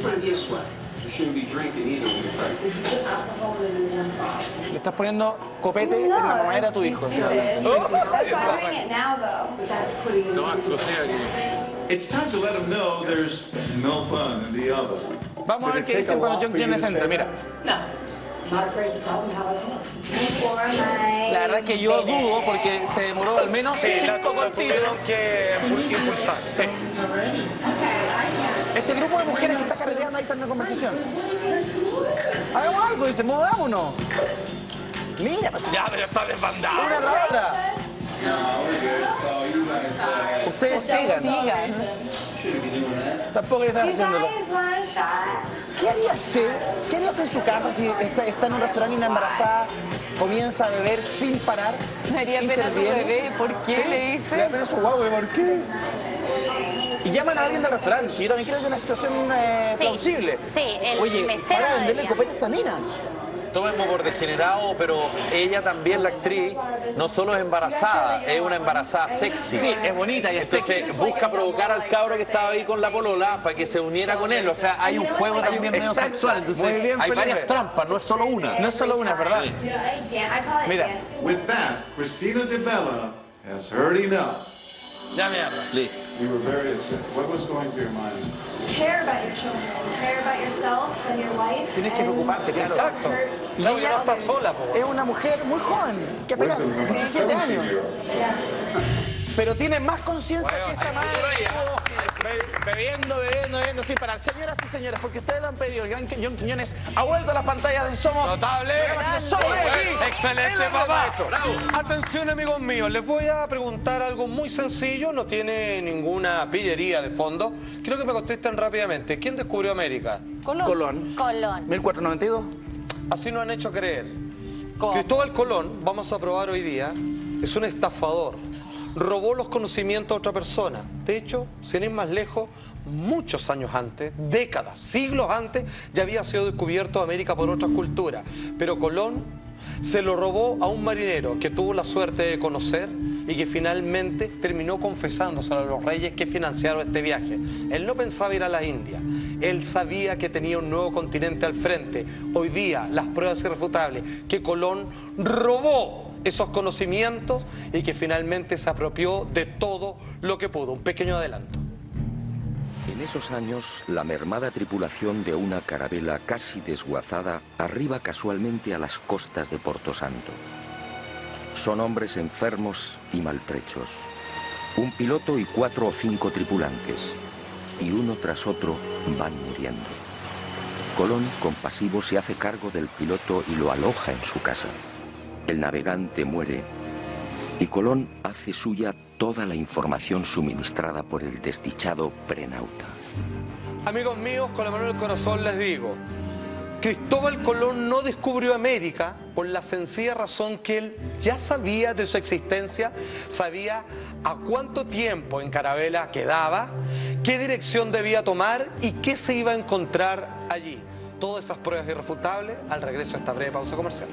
Le estás poniendo copete en la mamadera a tu hijo. That's why I'm doing it now, though. It's time to let them know there's no bun in the oven. Vamos a ver qué dicen cuando John Quiñones entra. Mira, For my la verdad es que yo dudo porque se demoró al menos Sí, la, cinco la cortitos. tuvieron que impulsar. Sí. Este grupo de mujeres que está carreteando ahí está en una conversación. Hagamos algo, dice, movámonos. Mira, pues Ya, pero está desbandado. una tras otra. Ustedes sigan. Sigan. Tampoco le están You haciéndolo. guys want a shot? ¿Qué haría usted? ¿Qué haría usted en su casa si está, está en un restaurante y una embarazada comienza a beber sin parar? Me haría pena tu interviene? bebé. ¿Por qué Sí, le le dice? da pena a su guagua, ¿por qué? Y llaman a alguien del restaurante, que yo también creo que es una situación eh, Sí, plausible. sí, el Oye, mesero para lo venderle diría. copete a esta mina. Tomemos por degenerado, pero ella también, la actriz, no solo es embarazada, es una embarazada sexy. Sí, es bonita y es sexy. Entonces busca provocar al cabro que estaba ahí con la polola para que se uniera con él. O sea, hay un juego también medio Exacto. sexual. Entonces Muy bien, hay Felipe. varias trampas, no es solo una. No es solo una, ¿verdad? I call it Mira. Dan. With that, Christina DeBella has heard enough. Ya mierda. Listo. You were very upset. What was going through your mind? Care about your children, care about yourself and your wife. Tienes que preocuparte, claro. Exacto. Y Claro, ella ya no está sola, po. es una mujer muy joven, que apenas diecisiete años. Pero tiene más conciencia que esta madre. Be- Bebiendo, bebiendo, bebiendo, sin parar. Señoras y señores, porque ustedes lo han pedido, el gran John Quiñones ha vuelto a las pantallas de Somos. Notable. Somos aquí. Excelente, En la papá. Bravo. Atención, amigos míos, les voy a preguntar algo muy sencillo, no tiene ninguna pillería de fondo. Quiero que me contesten rápidamente. ¿Quién descubrió América? Colón. Colón. Colón. mil cuatrocientos noventa y dos. Así nos han hecho creer. ¿Cómo? Cristóbal Colón, vamos a probar hoy día, es un estafador. Robó los conocimientos a otra persona. De hecho, sin ir más lejos, muchos años antes, décadas, siglos antes, ya había sido descubierto América por otras culturas. Pero Colón se lo robó a un marinero que tuvo la suerte de conocer y que finalmente terminó confesándose a los reyes que financiaron este viaje. Él no pensaba ir a la India. Él sabía que tenía un nuevo continente al frente. Hoy día, las pruebas irrefutables que Colón robó esos conocimientos y que finalmente se apropió de todo lo que pudo. Un pequeño adelanto. En esos años, la mermada tripulación de una carabela casi desguazada arriba casualmente a las costas de Porto Santo. Son hombres enfermos y maltrechos. Un piloto y cuatro o cinco tripulantes. Y uno tras otro van muriendo. Colón, compasivo, se hace cargo del piloto y lo aloja en su casa. El navegante muere y Colón hace suya toda la información suministrada por el desdichado prenauta. Amigos míos, con la mano en el corazón les digo, Cristóbal Colón no descubrió América por la sencilla razón que él ya sabía de su existencia, sabía a cuánto tiempo en Carabela quedaba, qué dirección debía tomar y qué se iba a encontrar allí. Todas esas pruebas irrefutables al regreso a esta breve pausa comercial.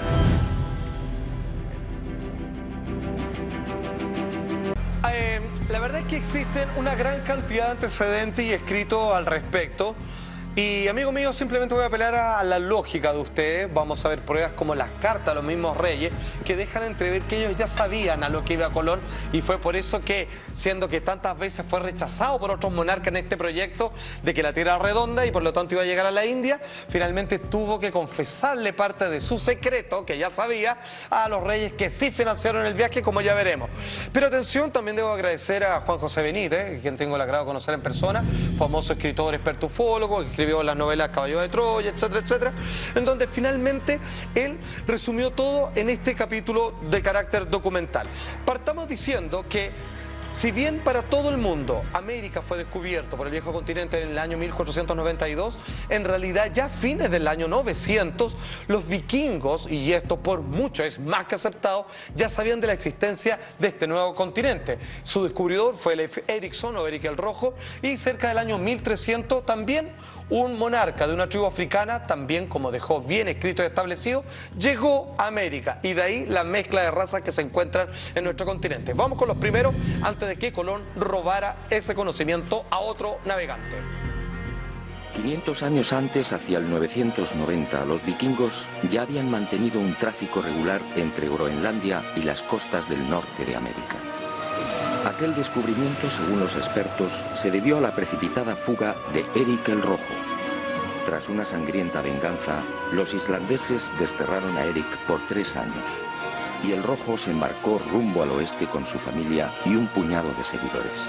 Eh, la verdad es que existen una gran cantidad de antecedentes y escritos al respecto. Y, amigo mío, simplemente voy a apelar a la lógica de ustedes. Vamos a ver pruebas como las cartas de los mismos reyes que dejan entrever que ellos ya sabían a lo que iba Colón, y fue por eso que, siendo que tantas veces fue rechazado por otros monarcas en este proyecto de que la Tierra era redonda y por lo tanto iba a llegar a la India, finalmente tuvo que confesarle parte de su secreto, que ya sabía, a los reyes que sí financiaron el viaje, como ya veremos. Pero atención, también debo agradecer a Juan José Benítez, quien tengo el agrado de conocer en persona, famoso escritor espertufólogo, que escribió las novelas Caballo de Troya, etcétera, etcétera, en donde finalmente él resumió todo en este capítulo de carácter documental. Partamos diciendo que, si bien para todo el mundo América fue descubierto por el viejo continente en el año mil cuatrocientos noventa y dos, en realidad ya a fines del año novecientos, los vikingos, y esto por mucho es más que aceptado, ya sabían de la existencia de este nuevo continente. Su descubridor fue Leif Erikson o Erik el Rojo, y cerca del año mil trescientos también un monarca de una tribu africana, también como dejó bien escrito y establecido, llegó a América, y de ahí la mezcla de razas que se encuentran en nuestro continente. Vamos con los primeros antes de que Colón robara ese conocimiento a otro navegante. quinientos años antes, hacia el novecientos noventa, los vikingos ya habían mantenido un tráfico regular entre Groenlandia y las costas del norte de América. Aquel descubrimiento, según los expertos, se debió a la precipitada fuga de Erik el Rojo. Tras una sangrienta venganza, los islandeses desterraron a Erik por tres años, y el Rojo se embarcó rumbo al oeste con su familia y un puñado de seguidores.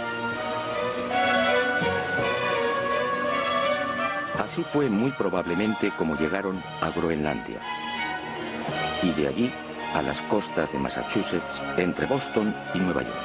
Así fue muy probablemente como llegaron a Groenlandia, y de allí a las costas de Massachusetts, entre Boston y Nueva York.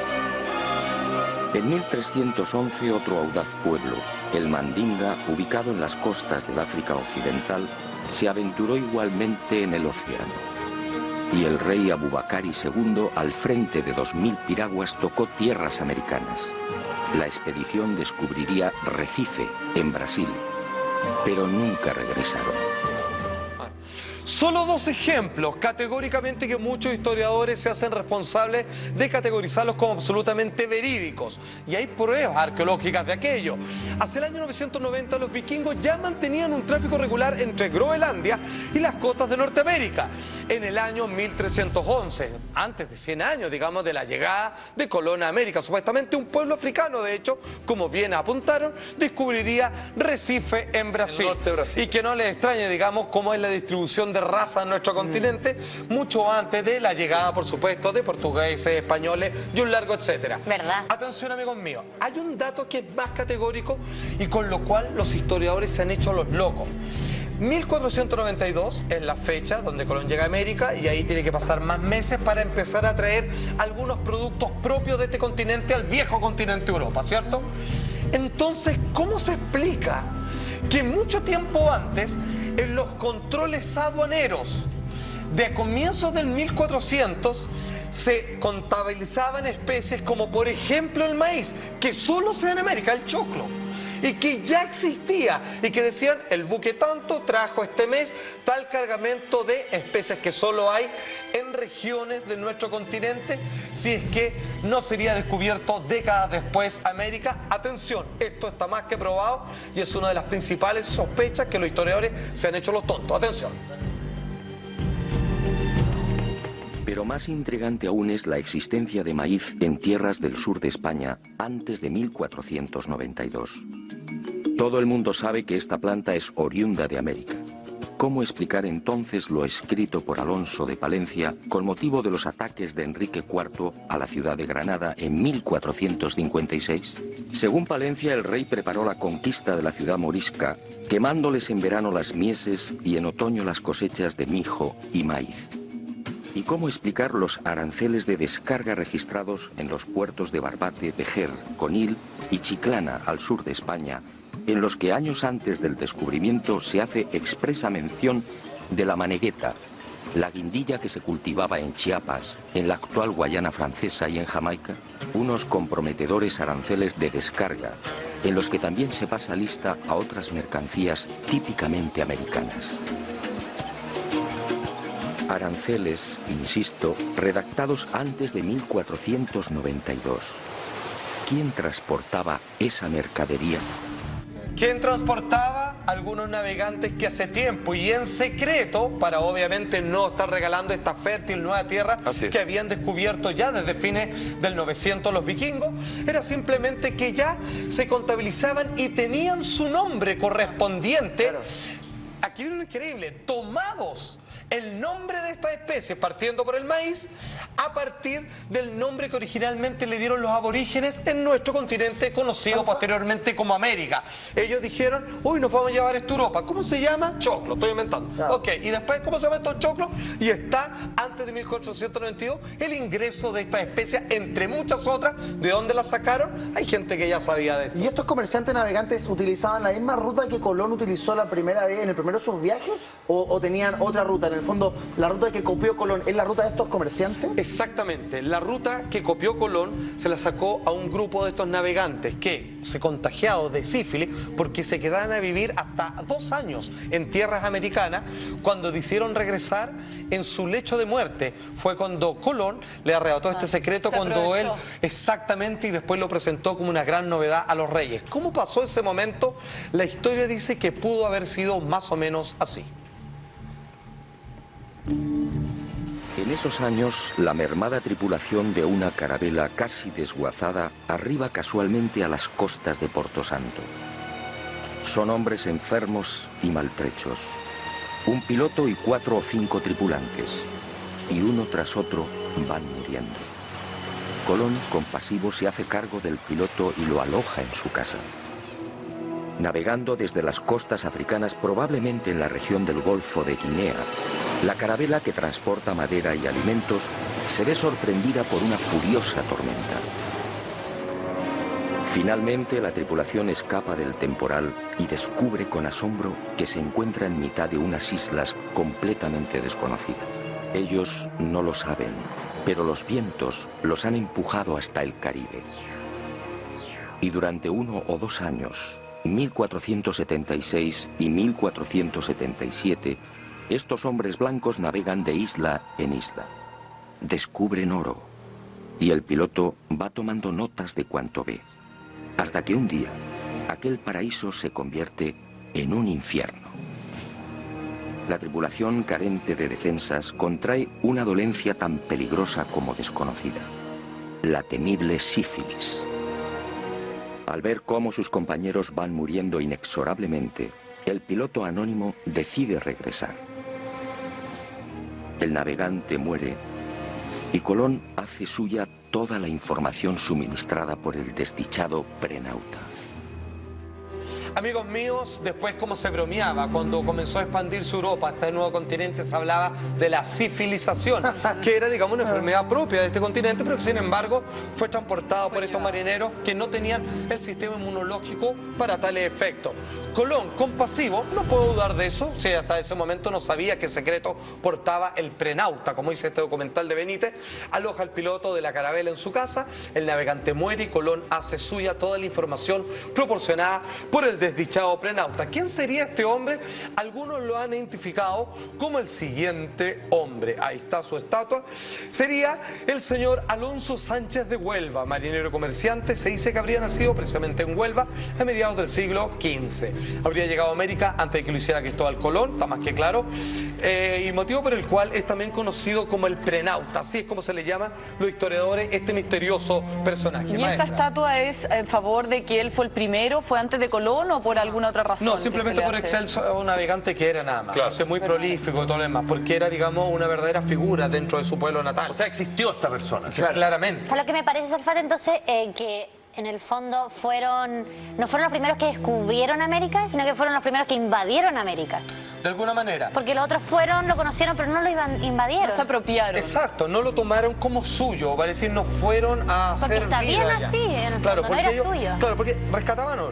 En mil trescientos once, otro audaz pueblo, el Mandinga, ubicado en las costas del África Occidental, se aventuró igualmente en el océano. Y el rey Abubakari segundo, al frente de dos mil piraguas, tocó tierras americanas. La expedición descubriría Recife, en Brasil, pero nunca regresaron. Solo dos ejemplos, categóricamente, que muchos historiadores se hacen responsables de categorizarlos como absolutamente verídicos. Y hay pruebas arqueológicas de aquello. Hacia el año novecientos noventa, los vikingos ya mantenían un tráfico regular entre Groenlandia y las costas de Norteamérica. En el año mil trescientos once, antes de cien años, digamos, de la llegada de Colón a América, supuestamente un pueblo africano, de hecho, como bien apuntaron, descubriría Recife en Brasil. El norte de Brasil. Y que no les extrañe, digamos, cómo es la distribución de raza en nuestro continente, mucho antes de la llegada, por supuesto, de portugueses, españoles y un largo etcétera. ¿Verdad? Atención, amigos míos, hay un dato que es más categórico y con lo cual los historiadores se han hecho los locos. mil cuatrocientos noventa y dos es la fecha donde Colón llega a América, y ahí tiene que pasar más meses para empezar a traer algunos productos propios de este continente al viejo continente Europa, ¿cierto? Entonces, ¿cómo se explica que mucho tiempo antes, en los controles aduaneros de comienzos del mil cuatrocientos, se contabilizaban especies como, por ejemplo, el maíz, que solo se da en América, el choclo, y que ya existía, y que decían, el buque tanto trajo este mes tal cargamento de especies que solo hay en regiones de nuestro continente, si es que no sería descubierto décadas después América? Atención, esto está más que probado y es una de las principales sospechas que los historiadores se han hecho los tontos. Atención. Pero más intrigante aún es la existencia de maíz en tierras del sur de España antes de mil cuatrocientos noventa y dos. Todo el mundo sabe que esta planta es oriunda de América. ¿Cómo explicar entonces lo escrito por Alonso de Palencia con motivo de los ataques de Enrique cuarto a la ciudad de Granada en mil cuatrocientos cincuenta y seis? Según Palencia, el rey preparó la conquista de la ciudad morisca, quemándoles en verano las mieses y en otoño las cosechas de mijo y maíz. ¿Y cómo explicar los aranceles de descarga registrados en los puertos de Barbate, Vejer, Conil y Chiclana, al sur de España, en los que años antes del descubrimiento se hace expresa mención de la manegueta, la guindilla que se cultivaba en Chiapas, en la actual Guayana Francesa y en Jamaica, unos comprometedores aranceles de descarga, en los que también se pasa lista a otras mercancías típicamente americanas. Aranceles, insisto, redactados antes de mil cuatrocientos noventa y dos. ¿Quién transportaba esa mercadería? ¿Quién transportaba? Algunos navegantes que hace tiempo y en secreto, para obviamente no estar regalando esta fértil nueva tierra que habían descubierto ya desde fines del novecientos los vikingos, era simplemente que ya se contabilizaban y tenían su nombre correspondiente. Claro. Aquí viene lo increíble, tomados el nombre de esta especie, partiendo por el maíz, a partir del nombre que originalmente le dieron los aborígenes en nuestro continente, conocido posteriormente como América. Ellos dijeron, uy, nos vamos a llevar esto a Europa. ¿Cómo se llama? Choclo, estoy inventando. Claro. Ok, y después, ¿cómo se llama esto? Choclo. Y está, antes de mil cuatrocientos noventa y dos, el ingreso de esta especie, entre muchas otras. ¿De dónde la sacaron? Hay gente que ya sabía de esto. ¿Y estos comerciantes navegantes utilizaban la misma ruta que Colón utilizó la primera vez en el primero de sus viajes? ¿O, o tenían otra ruta? En el fondo, la ruta que copió Colón, ¿es la ruta de estos comerciantes? Exactamente. La ruta que copió Colón se la sacó a un grupo de estos navegantes que se contagiaron de sífilis porque se quedaron a vivir hasta dos años en tierras americanas. Cuando decidieron regresar, en su lecho de muerte fue cuando Colón le arrebató ah, este secreto, cuando él, exactamente, y después lo presentó como una gran novedad a los reyes. ¿Cómo pasó ese momento? La historia dice que pudo haber sido más o menos así. En esos años, la mermada tripulación de una carabela casi desguazada arriba casualmente a las costas de Porto Santo. Son hombres enfermos y maltrechos. Un piloto y cuatro o cinco tripulantes. Y uno tras otro van muriendo. Colón, compasivo, se hace cargo del piloto y lo aloja en su casa. Navegando desde las costas africanas, probablemente en la región del Golfo de Guinea, la carabela que transporta madera y alimentos se ve sorprendida por una furiosa tormenta. Finalmente, la tripulación escapa del temporal y descubre con asombro que se encuentra en mitad de unas islas completamente desconocidas. Ellos no lo saben, pero los vientos los han empujado hasta el Caribe. Y durante uno o dos años, mil cuatrocientos setenta y seis y mil cuatrocientos setenta y siete, estos hombres blancos navegan de isla en isla. Descubren oro. Y el piloto va tomando notas de cuanto ve. Hasta que un día, aquel paraíso se convierte en un infierno. La tripulación, carente de defensas, contrae una dolencia tan peligrosa como desconocida. La temible sífilis. Al ver cómo sus compañeros van muriendo inexorablemente, el piloto anónimo decide regresar. El navegante muere y Colón hace suya toda la información suministrada por el desdichado prenauta. Amigos míos, después como se bromeaba cuando comenzó a expandirse Europa hasta el nuevo continente, se hablaba de la sifilización, que era, digamos, una enfermedad propia de este continente, pero que sin embargo fue transportado por estos marineros que no tenían el sistema inmunológico para tales efectos. Colón, compasivo, no puedo dudar de eso, si hasta ese momento no sabía qué secreto portaba el prenauta, como dice este documental de Benítez, aloja al piloto de la carabela en su casa, el navegante muere y Colón hace suya toda la información proporcionada por el desdichado prenauta. ¿Quién sería este hombre? Algunos lo han identificado como el siguiente hombre. Ahí está su estatua. Sería el señor Alonso Sánchez de Huelva, marinero comerciante. Se dice que habría nacido precisamente en Huelva a mediados del siglo quince. Habría llegado a América antes de que lo hiciera Cristóbal Colón, está más que claro. Eh, y motivo por el cual es también conocido como el prenauta. Así es como se le llama los historiadores este misterioso personaje. ¿Y esta estatua es en favor de que él fue el primero, fue antes de Colón o por alguna otra razón? No, simplemente por excelso un navegante que era nada más. Claro. O sea, muy prolífico y todo lo demás, porque era, digamos, una verdadera figura dentro de su pueblo natal. O sea, existió esta persona, claro. Claramente. O sea, lo que me parece, Salfate, entonces, eh, que en el fondo fueron, no fueron los primeros que descubrieron América, sino que fueron los primeros que invadieron América. De alguna manera. Porque los otros fueron, lo conocieron, pero no lo iban, invadieron. No se apropiaron. Exacto, no lo tomaron como suyo, vale decir, no fueron a porque hacer está vida bien allá. así, en el claro, fondo, no era ellos, suyo. Claro, porque rescataban oro.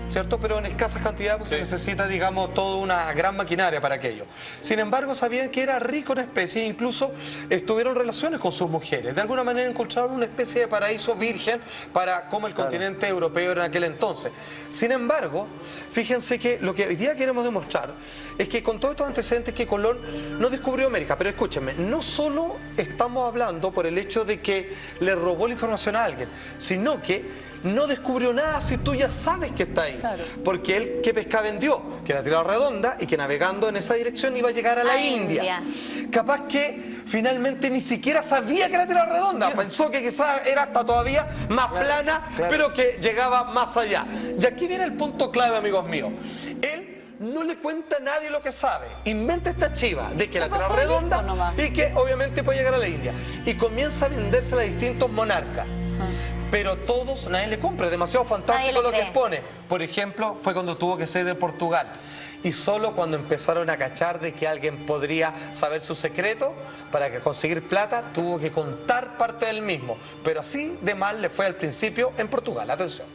¿cierto? Pero en escasas cantidades porque sí. se necesita, digamos, toda una gran maquinaria para aquello. Sin embargo, sabían que era rico en especies e incluso estuvieron relaciones con sus mujeres. De alguna manera encontraron una especie de paraíso virgen para como el claro. continente europeo en aquel entonces. Sin embargo, fíjense que lo que hoy día queremos demostrar es que con todos estos antecedentes que Colón no descubrió América, pero escúchenme, no solo estamos hablando por el hecho de que le robó la información a alguien, sino que no descubrió nada si tú ya sabes que está ahí. Claro. Porque él, ¿qué pesca vendió? Que la tiraba redonda y que navegando en esa dirección iba a llegar a la a India. India. Capaz que finalmente ni siquiera sabía que era tirada redonda. Dios. Pensó que quizás era hasta todavía más claro, plana, claro. pero que llegaba más allá. Y aquí viene el punto clave, amigos míos. Él no le cuenta a nadie lo que sabe. Inventa esta chiva de que Se la tierra redonda y que obviamente puede llegar a la India. Y comienza a vendérsela a distintos monarcas. Pero todos, nadie le compra, es demasiado fantástico lo que expone. Por ejemplo, fue cuando tuvo que ser de Portugal. Y solo cuando empezaron a cachar de que alguien podría saber su secreto, para que conseguir plata, tuvo que contar parte del mismo. Pero así de mal le fue al principio en Portugal. Atención.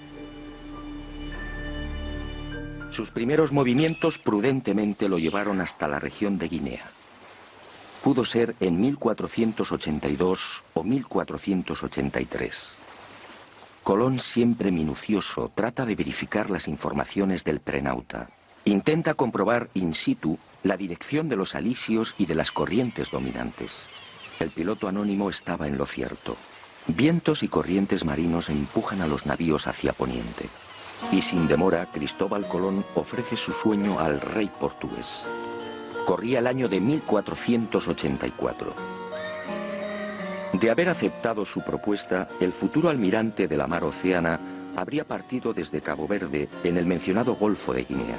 Sus primeros movimientos prudentemente lo llevaron hasta la región de Guinea. Pudo ser en mil cuatrocientos ochenta y dos o mil cuatrocientos ochenta y tres. Colón, siempre minucioso, trata de verificar las informaciones del prenauta. Intenta comprobar in situ la dirección de los alisios y de las corrientes dominantes. El piloto anónimo estaba en lo cierto. Vientos y corrientes marinos empujan a los navíos hacia poniente. Y sin demora, Cristóbal Colón ofrece su sueño al rey portugués. Corría el año de mil cuatrocientos ochenta y cuatro. De haber aceptado su propuesta, el futuro almirante de la mar Océana habría partido desde Cabo Verde en el mencionado Golfo de Guinea.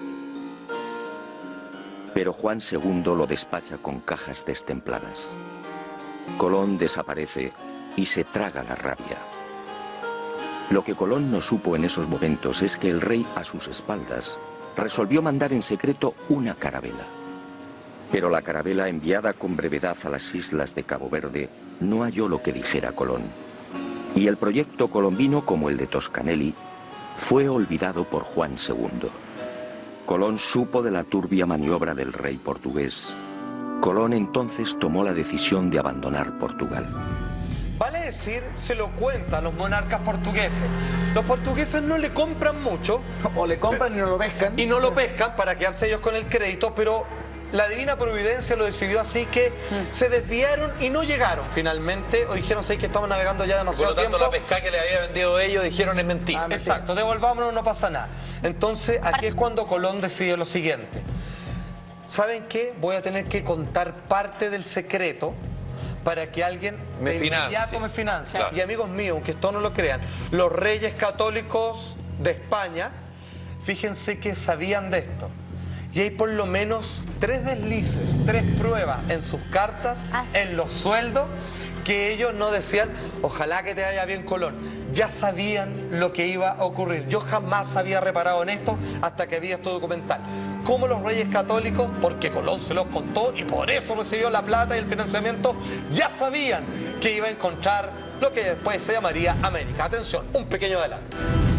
Pero Juan segundo lo despacha con cajas destempladas. Colón desaparece y se traga la rabia. Lo que Colón no supo en esos momentos es que el rey, a sus espaldas, resolvió mandar en secreto una carabela. Pero la carabela enviada con brevedad a las islas de Cabo Verde no halló lo que dijera Colón. Y el proyecto colombino, como el de Toscanelli, fue olvidado por Juan segundo. Colón supo de la turbia maniobra del rey portugués. Colón entonces tomó la decisión de abandonar Portugal. Vale decir, se lo cuentan los monarcas portugueses. Los portugueses no le compran mucho. O le compran y no lo pescan. Y no lo pescan para quedarse ellos con el crédito, pero la divina providencia lo decidió así que mm. se desviaron y no llegaron finalmente. O dijeron, sí, que estamos navegando ya demasiado tiempo. Por lo tanto, tiempo. La pesca que le había vendido ellos dijeron es mentira. Ah, exacto, devolvámonos, no pasa nada. Entonces, aquí es cuando Colón decidió lo siguiente. ¿Saben qué? Voy a tener que contar parte del secreto para que alguien me financie. me financie. Claro. Y amigos míos, aunque esto no lo crean, los reyes católicos de España, fíjense que sabían de esto. Y hay por lo menos tres deslices, tres pruebas en sus cartas, en los sueldos, que ellos no decían, ojalá que te vaya bien Colón. Ya sabían lo que iba a ocurrir. Yo jamás había reparado en esto hasta que vi este documental. Como los reyes católicos, porque Colón se los contó y por eso recibió la plata y el financiamiento, ya sabían que iba a encontrar lo que después se llamaría América. Atención, un pequeño adelanto.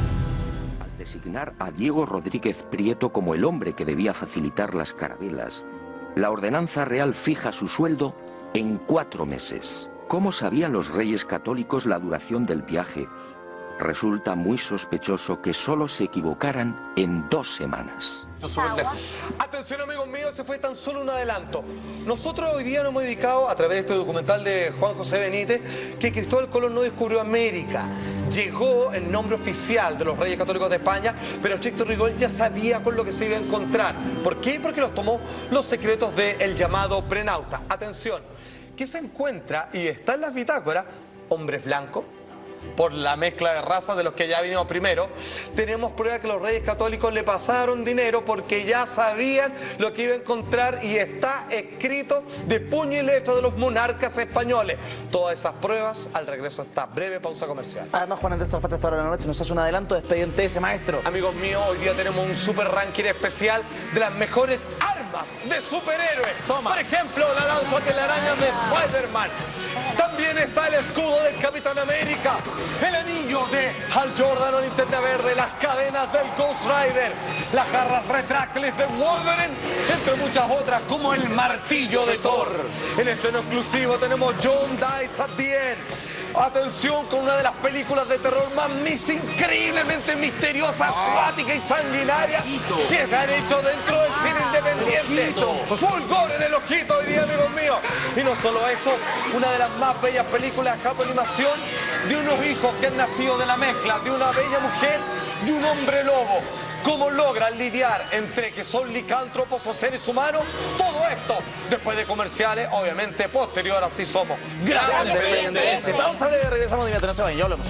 Designar a Diego Rodríguez Prieto como el hombre que debía facilitar las carabelas, la ordenanza real fija su sueldo en cuatro meses. ¿Cómo sabían los reyes católicos la duración del viaje? Resulta muy sospechoso que solo se equivocaran en dos semanas. Atención amigos míos, ese fue tan solo un adelanto. Nosotros hoy día nos hemos dedicado, a través de este documental de Juan José Benítez, que Cristóbal Colón no descubrió América. Llegó en nombre oficial de los Reyes Católicos de España, pero estricto rigor ya sabía con lo que se iba a encontrar. ¿Por qué? Porque los tomó los secretos del llamado prenauta. Atención, ¿qué se encuentra? Y está en las bitácoras, hombres blancos, por la mezcla de razas de los que ya vinimos primero. Tenemos prueba que los reyes católicos le pasaron dinero porque ya sabían lo que iba a encontrar y está escrito de puño y letra de los monarcas españoles. Todas esas pruebas al regreso de esta breve pausa comercial. Además, Juan Andrés Zafata, esta hora de la noche nos hace un adelanto de Expediente ese, maestro. Amigos míos, hoy día tenemos un super ranking especial de las mejores armas de superhéroes. Toma. Por ejemplo, la lanza telaraña de Spider-Man. También ¿Dónde está el escudo del Capitán América? El anillo de Hal Jordan o linterna verde, las cadenas del Ghost Rider, las garras retráctiles de Wolverine, entre muchas otras, como el martillo de Thor. En estreno exclusivo tenemos John Dies at the End. Atención con una de las películas de terror más mis increíblemente misteriosa, acuática y sanguinaria que se han hecho dentro del cine independiente. Fulgor en el ojito hoy día, amigos míos. Y no solo eso, una de las más bellas películas de Japón Animación de unos hijos que han nacido de la mezcla de una bella mujer y un hombre lobo. ¿Cómo logran lidiar entre que son licántropos o seres humanos? Todo esto después de comerciales, obviamente posterior, así somos. Grandes. Vamos a ver, regresamos de inmediato, no se vayan, ya hablamos.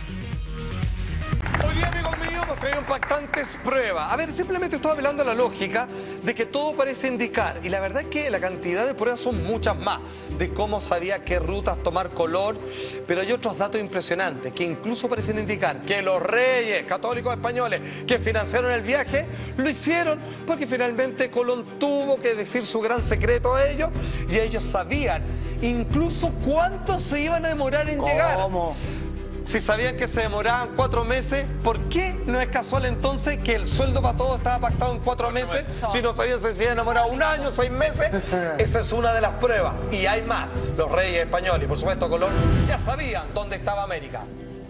Hoy día, amigos míos, hemos traído impactantes pruebas. A ver, simplemente estoy hablando de la lógica de que todo parece indicar, y la verdad es que la cantidad de pruebas son muchas más, de cómo sabía qué rutas tomar Colón, pero hay otros datos impresionantes que incluso parecen indicar que los reyes católicos españoles que financiaron el viaje lo hicieron porque finalmente Colón tuvo que decir su gran secreto a ellos y ellos sabían incluso cuánto se iban a demorar en llegar. ¿Cómo? Si sabían que se demoraban cuatro meses, ¿por qué no es casual entonces que el sueldo para todos estaba pactado en cuatro meses? Si no sabían si se iban a demorar un año, seis meses, esa es una de las pruebas. Y hay más. Los reyes españoles y por supuesto Colón ya sabían dónde estaba América.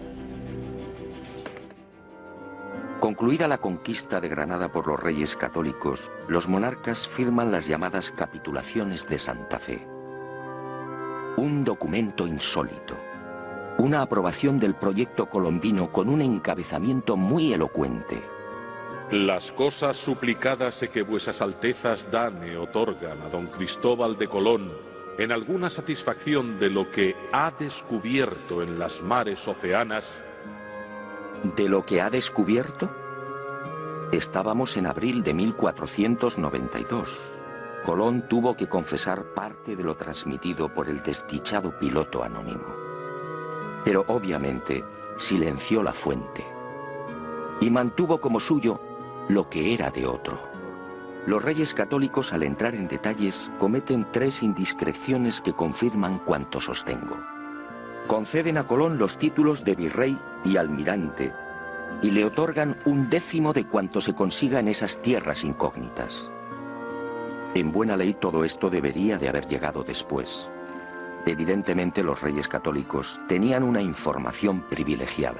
Concluida la conquista de Granada por los reyes católicos, los monarcas firman las llamadas capitulaciones de Santa Fe. Un documento insólito. Una aprobación del proyecto colombino con un encabezamiento muy elocuente. Las cosas suplicadas e que vuesas altezas dan e otorgan a don Cristóbal de Colón en alguna satisfacción de lo que ha descubierto en las mares oceanas. ¿De lo que ha descubierto? Estábamos en abril de mil cuatrocientos noventa y dos. Colón tuvo que confesar parte de lo transmitido por el desdichado piloto anónimo. Pero obviamente silenció la fuente y mantuvo como suyo lo que era de otro. Los reyes católicos, al entrar en detalles, cometen tres indiscreciones que confirman cuanto sostengo. Conceden a Colón los títulos de virrey y almirante y le otorgan un décimo de cuanto se consiga en esas tierras incógnitas. En buena ley todo esto debería de haber llegado después. Evidentemente los reyes católicos tenían una información privilegiada.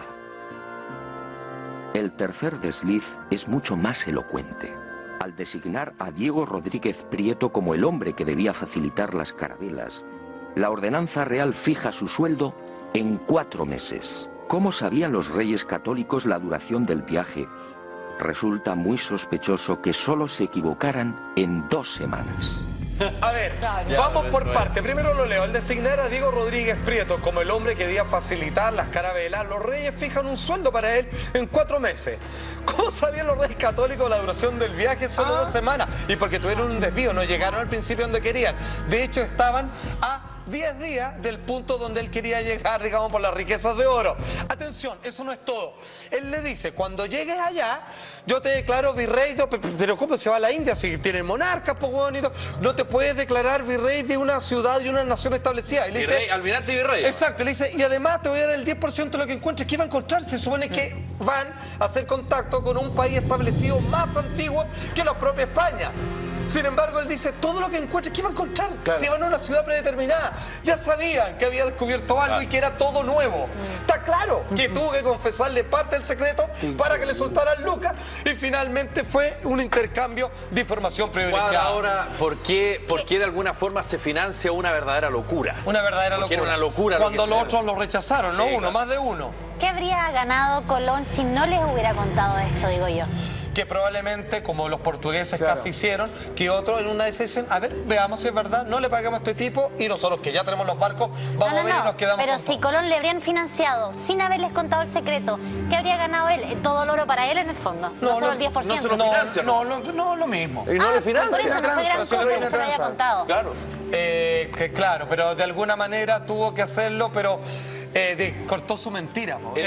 El tercer desliz es mucho más elocuente. Al designar a Diego Rodríguez Prieto como el hombre que debía facilitar las carabelas, la ordenanza real fija su sueldo en cuatro meses. ¿Cómo sabían los reyes católicos la duración del viaje? Resulta muy sospechoso que solo se equivocaran en dos semanas. A ver, vamos por parte. Primero lo leo. Al designar a Diego Rodríguez Prieto como el hombre que debía facilitar las carabelas, los reyes fijan un sueldo para él en cuatro meses. ¿Cómo sabían los reyes católicos la duración del viaje? Solo ah. dos semanas. Y porque tuvieron un desvío, no llegaron al principio donde querían. De hecho, estaban a diez días del punto donde él quería llegar, digamos, por las riquezas de oro. Atención, eso no es todo. Él le dice, cuando llegues allá, yo te declaro virrey, de... pero ¿cómo se va a la India? Si tienen monarcas, pues bonito, no te puedes declarar virrey de una ciudad y una nación establecida. Y le virrey, dice, almirante y virrey. Exacto, le dice, y además te voy a dar el diez por ciento de lo que encuentres. ¿Qué va a encontrar? Se supone que van a hacer contacto con un país establecido más antiguo que la propia España. Sin embargo, él dice, todo lo que encuentre, ¿qué va a encontrar? Claro. Si van a una ciudad predeterminada. Ya sabían que había descubierto algo claro. y que era todo nuevo. Está claro que tuvo que confesarle parte del secreto para que le soltaran lucas y finalmente fue un intercambio de información privilegiada. Ahora, ¿por qué, ¿por qué de alguna forma se financia una verdadera locura? Una verdadera Porque locura. Era una locura. Cuando lo los otros lo rechazaron, no sí, uno, claro. más de uno. ¿Qué habría ganado Colón si no les hubiera contado esto, digo yo? Que probablemente, como los portugueses claro. casi hicieron, que otros en una decisión, a ver, veamos si es verdad, no le pagamos a este tipo y nosotros que ya tenemos los barcos, vamos no, no, a ver no. y nos quedamos Pero con si todo. Colón le habrían financiado sin haberles contado el secreto, ¿qué habría ganado él? Todo el oro para él en el fondo, no, no solo lo, el diez por ciento. No se lo financia. No, no, no, no lo mismo. Y no ah, le financia. Por eso no fue gran cosa que se lo haya contado. Claro. Eh, que claro, pero de alguna manera tuvo que hacerlo, pero... Eh, de, cortó su mentira. Yeah.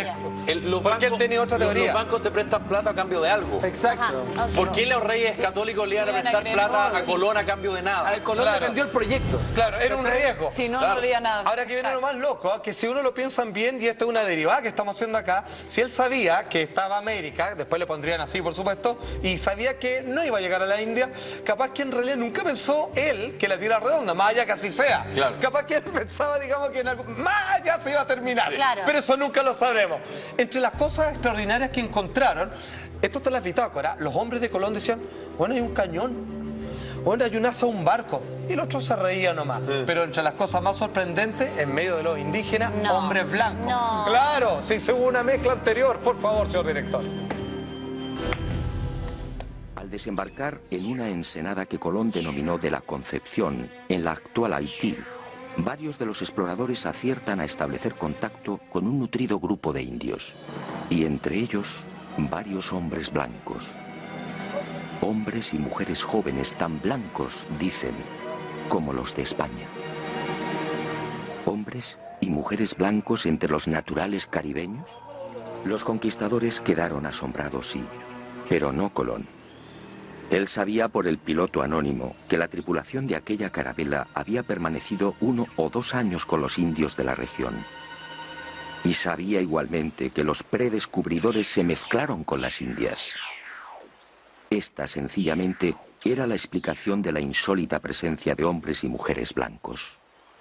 El, los Porque bancos, él tenía otra los- teoría. Los bancos te prestan plata a cambio de algo. Exacto. Ajá, ok. ¿Por qué los reyes católicos le iban a Iban a prestar creer, plata no, a sí. Colón a cambio de nada? Al Colón Claro. le vendió el proyecto. Claro, era un ¿Cachai? riesgo. Si no, Claro. no leía nada. Ahora que viene lo Exacto. más loco, ¿eh? que si uno lo piensan bien, y esto es una derivada que estamos haciendo acá, si él sabía que estaba América, después le pondrían así, por supuesto, y sabía que no iba a llegar a la India, capaz que en realidad nunca pensó él que la tierra redonda, más allá que así sea. Claro. Capaz que él pensaba, digamos, que en algo, más allá se iba a terminar. Claro. Pero eso nunca lo sabremos. Entre las cosas extraordinarias que encontraron, esto está en las bitácoras, los hombres de Colón decían, bueno, hay un cañón. Bueno, hay un asa, un barco. Y el otro se reía nomás. Pero entre las cosas más sorprendentes, en medio de los indígenas, No. hombres blancos. No. Claro, sí, se hubo una mezcla anterior. Por favor, señor director. Al desembarcar en una ensenada que Colón denominó de la Concepción, en la actual Haití, varios de los exploradores aciertan a establecer contacto con un nutrido grupo de indios. Y entre ellos, varios hombres blancos. Hombres y mujeres jóvenes tan blancos, dicen, como los de España. Hombres y mujeres blancos entre los naturales caribeños. Los conquistadores quedaron asombrados, sí, pero no Colón. Él sabía por el piloto anónimo que la tripulación de aquella carabela había permanecido uno o dos años con los indios de la región. Y sabía igualmente que los predescubridores se mezclaron con las indias. Esta, sencillamente, era la explicación de la insólita presencia de hombres y mujeres blancos.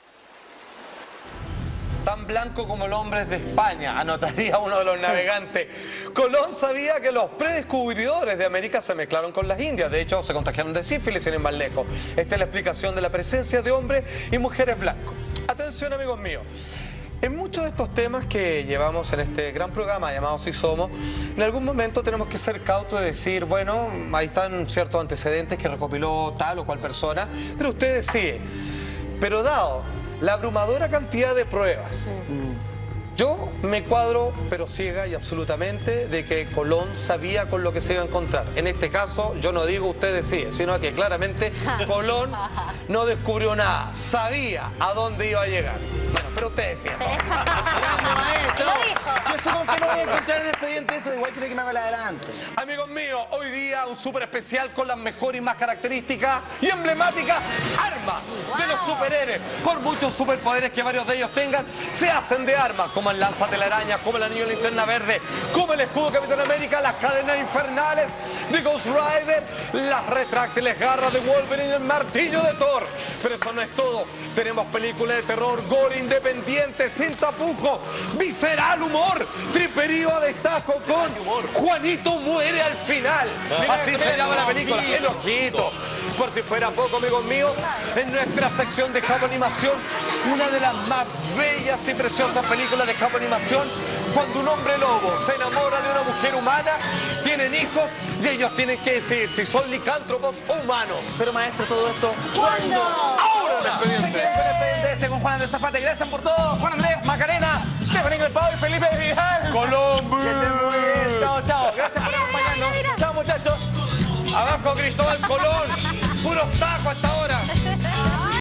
Tan blanco como el hombre de España, anotaría uno de los navegantes. Colón sabía que los predescubridores de América se mezclaron con las indias. De hecho, se contagiaron de sífilis, sin ir más lejos. Esta es la explicación de la presencia de hombres y mujeres blancos. Atención, amigos míos. En muchos de estos temas que llevamos en este gran programa llamado Si Somos, en algún momento tenemos que ser cautos de decir, bueno, ahí están ciertos antecedentes que recopiló tal o cual persona, pero usted decide. Pero dado la abrumadora cantidad de pruebas, yo me cuadro, pero ciega y absolutamente, de que Colón sabía con lo que se iba a encontrar. En este caso, yo no digo usted decide, sino que claramente Colón no descubrió nada, sabía a dónde iba a llegar. Bueno, pero usted decía. Maestro, Lo dijo. yo sé con qué me voy a encontrar en el expediente eso, igual quiere que me haga el adelante. Amigos míos, hoy día un súper especial con las mejores y más características y emblemáticas armas de los superhéroes. Por muchos superpoderes que varios de ellos tengan, se hacen de armas, como el lanzatelaraña, como el anillo de linterna verde, como el escudo de Capitán América, las cadenas infernales de Ghost Rider, las retráctiles garras de Wolverine y el martillo de Thor. Pero eso no es todo. Tenemos películas de terror, gore independiente, sin tapujos, visceral humor, triperío a destajo con Juanito muere al final. Así se llama la película. El ojito. Por si fuera poco, amigos míos, en nuestra sección de Capo Animación, una de las más bellas y preciosas películas de Capo Animación, cuando un hombre lobo se enamora de una mujer humana, tienen hijos y ellos tienen que decidir si son licántropos o humanos. Pero maestro, todo esto... ¿Cuándo? ¡Ahora! Se queda con el expediente ese con Juan Andrés Zapata. Gracias por todo. Juan Andrés, Macarena, Stephanie Grepau y Felipe Vidal. Colombo. Que estén muy bien. Chao, chao. Gracias por acompañarnos. Chao, muchachos. Abajo Cristóbal Colón. Puros tacos hasta ahora.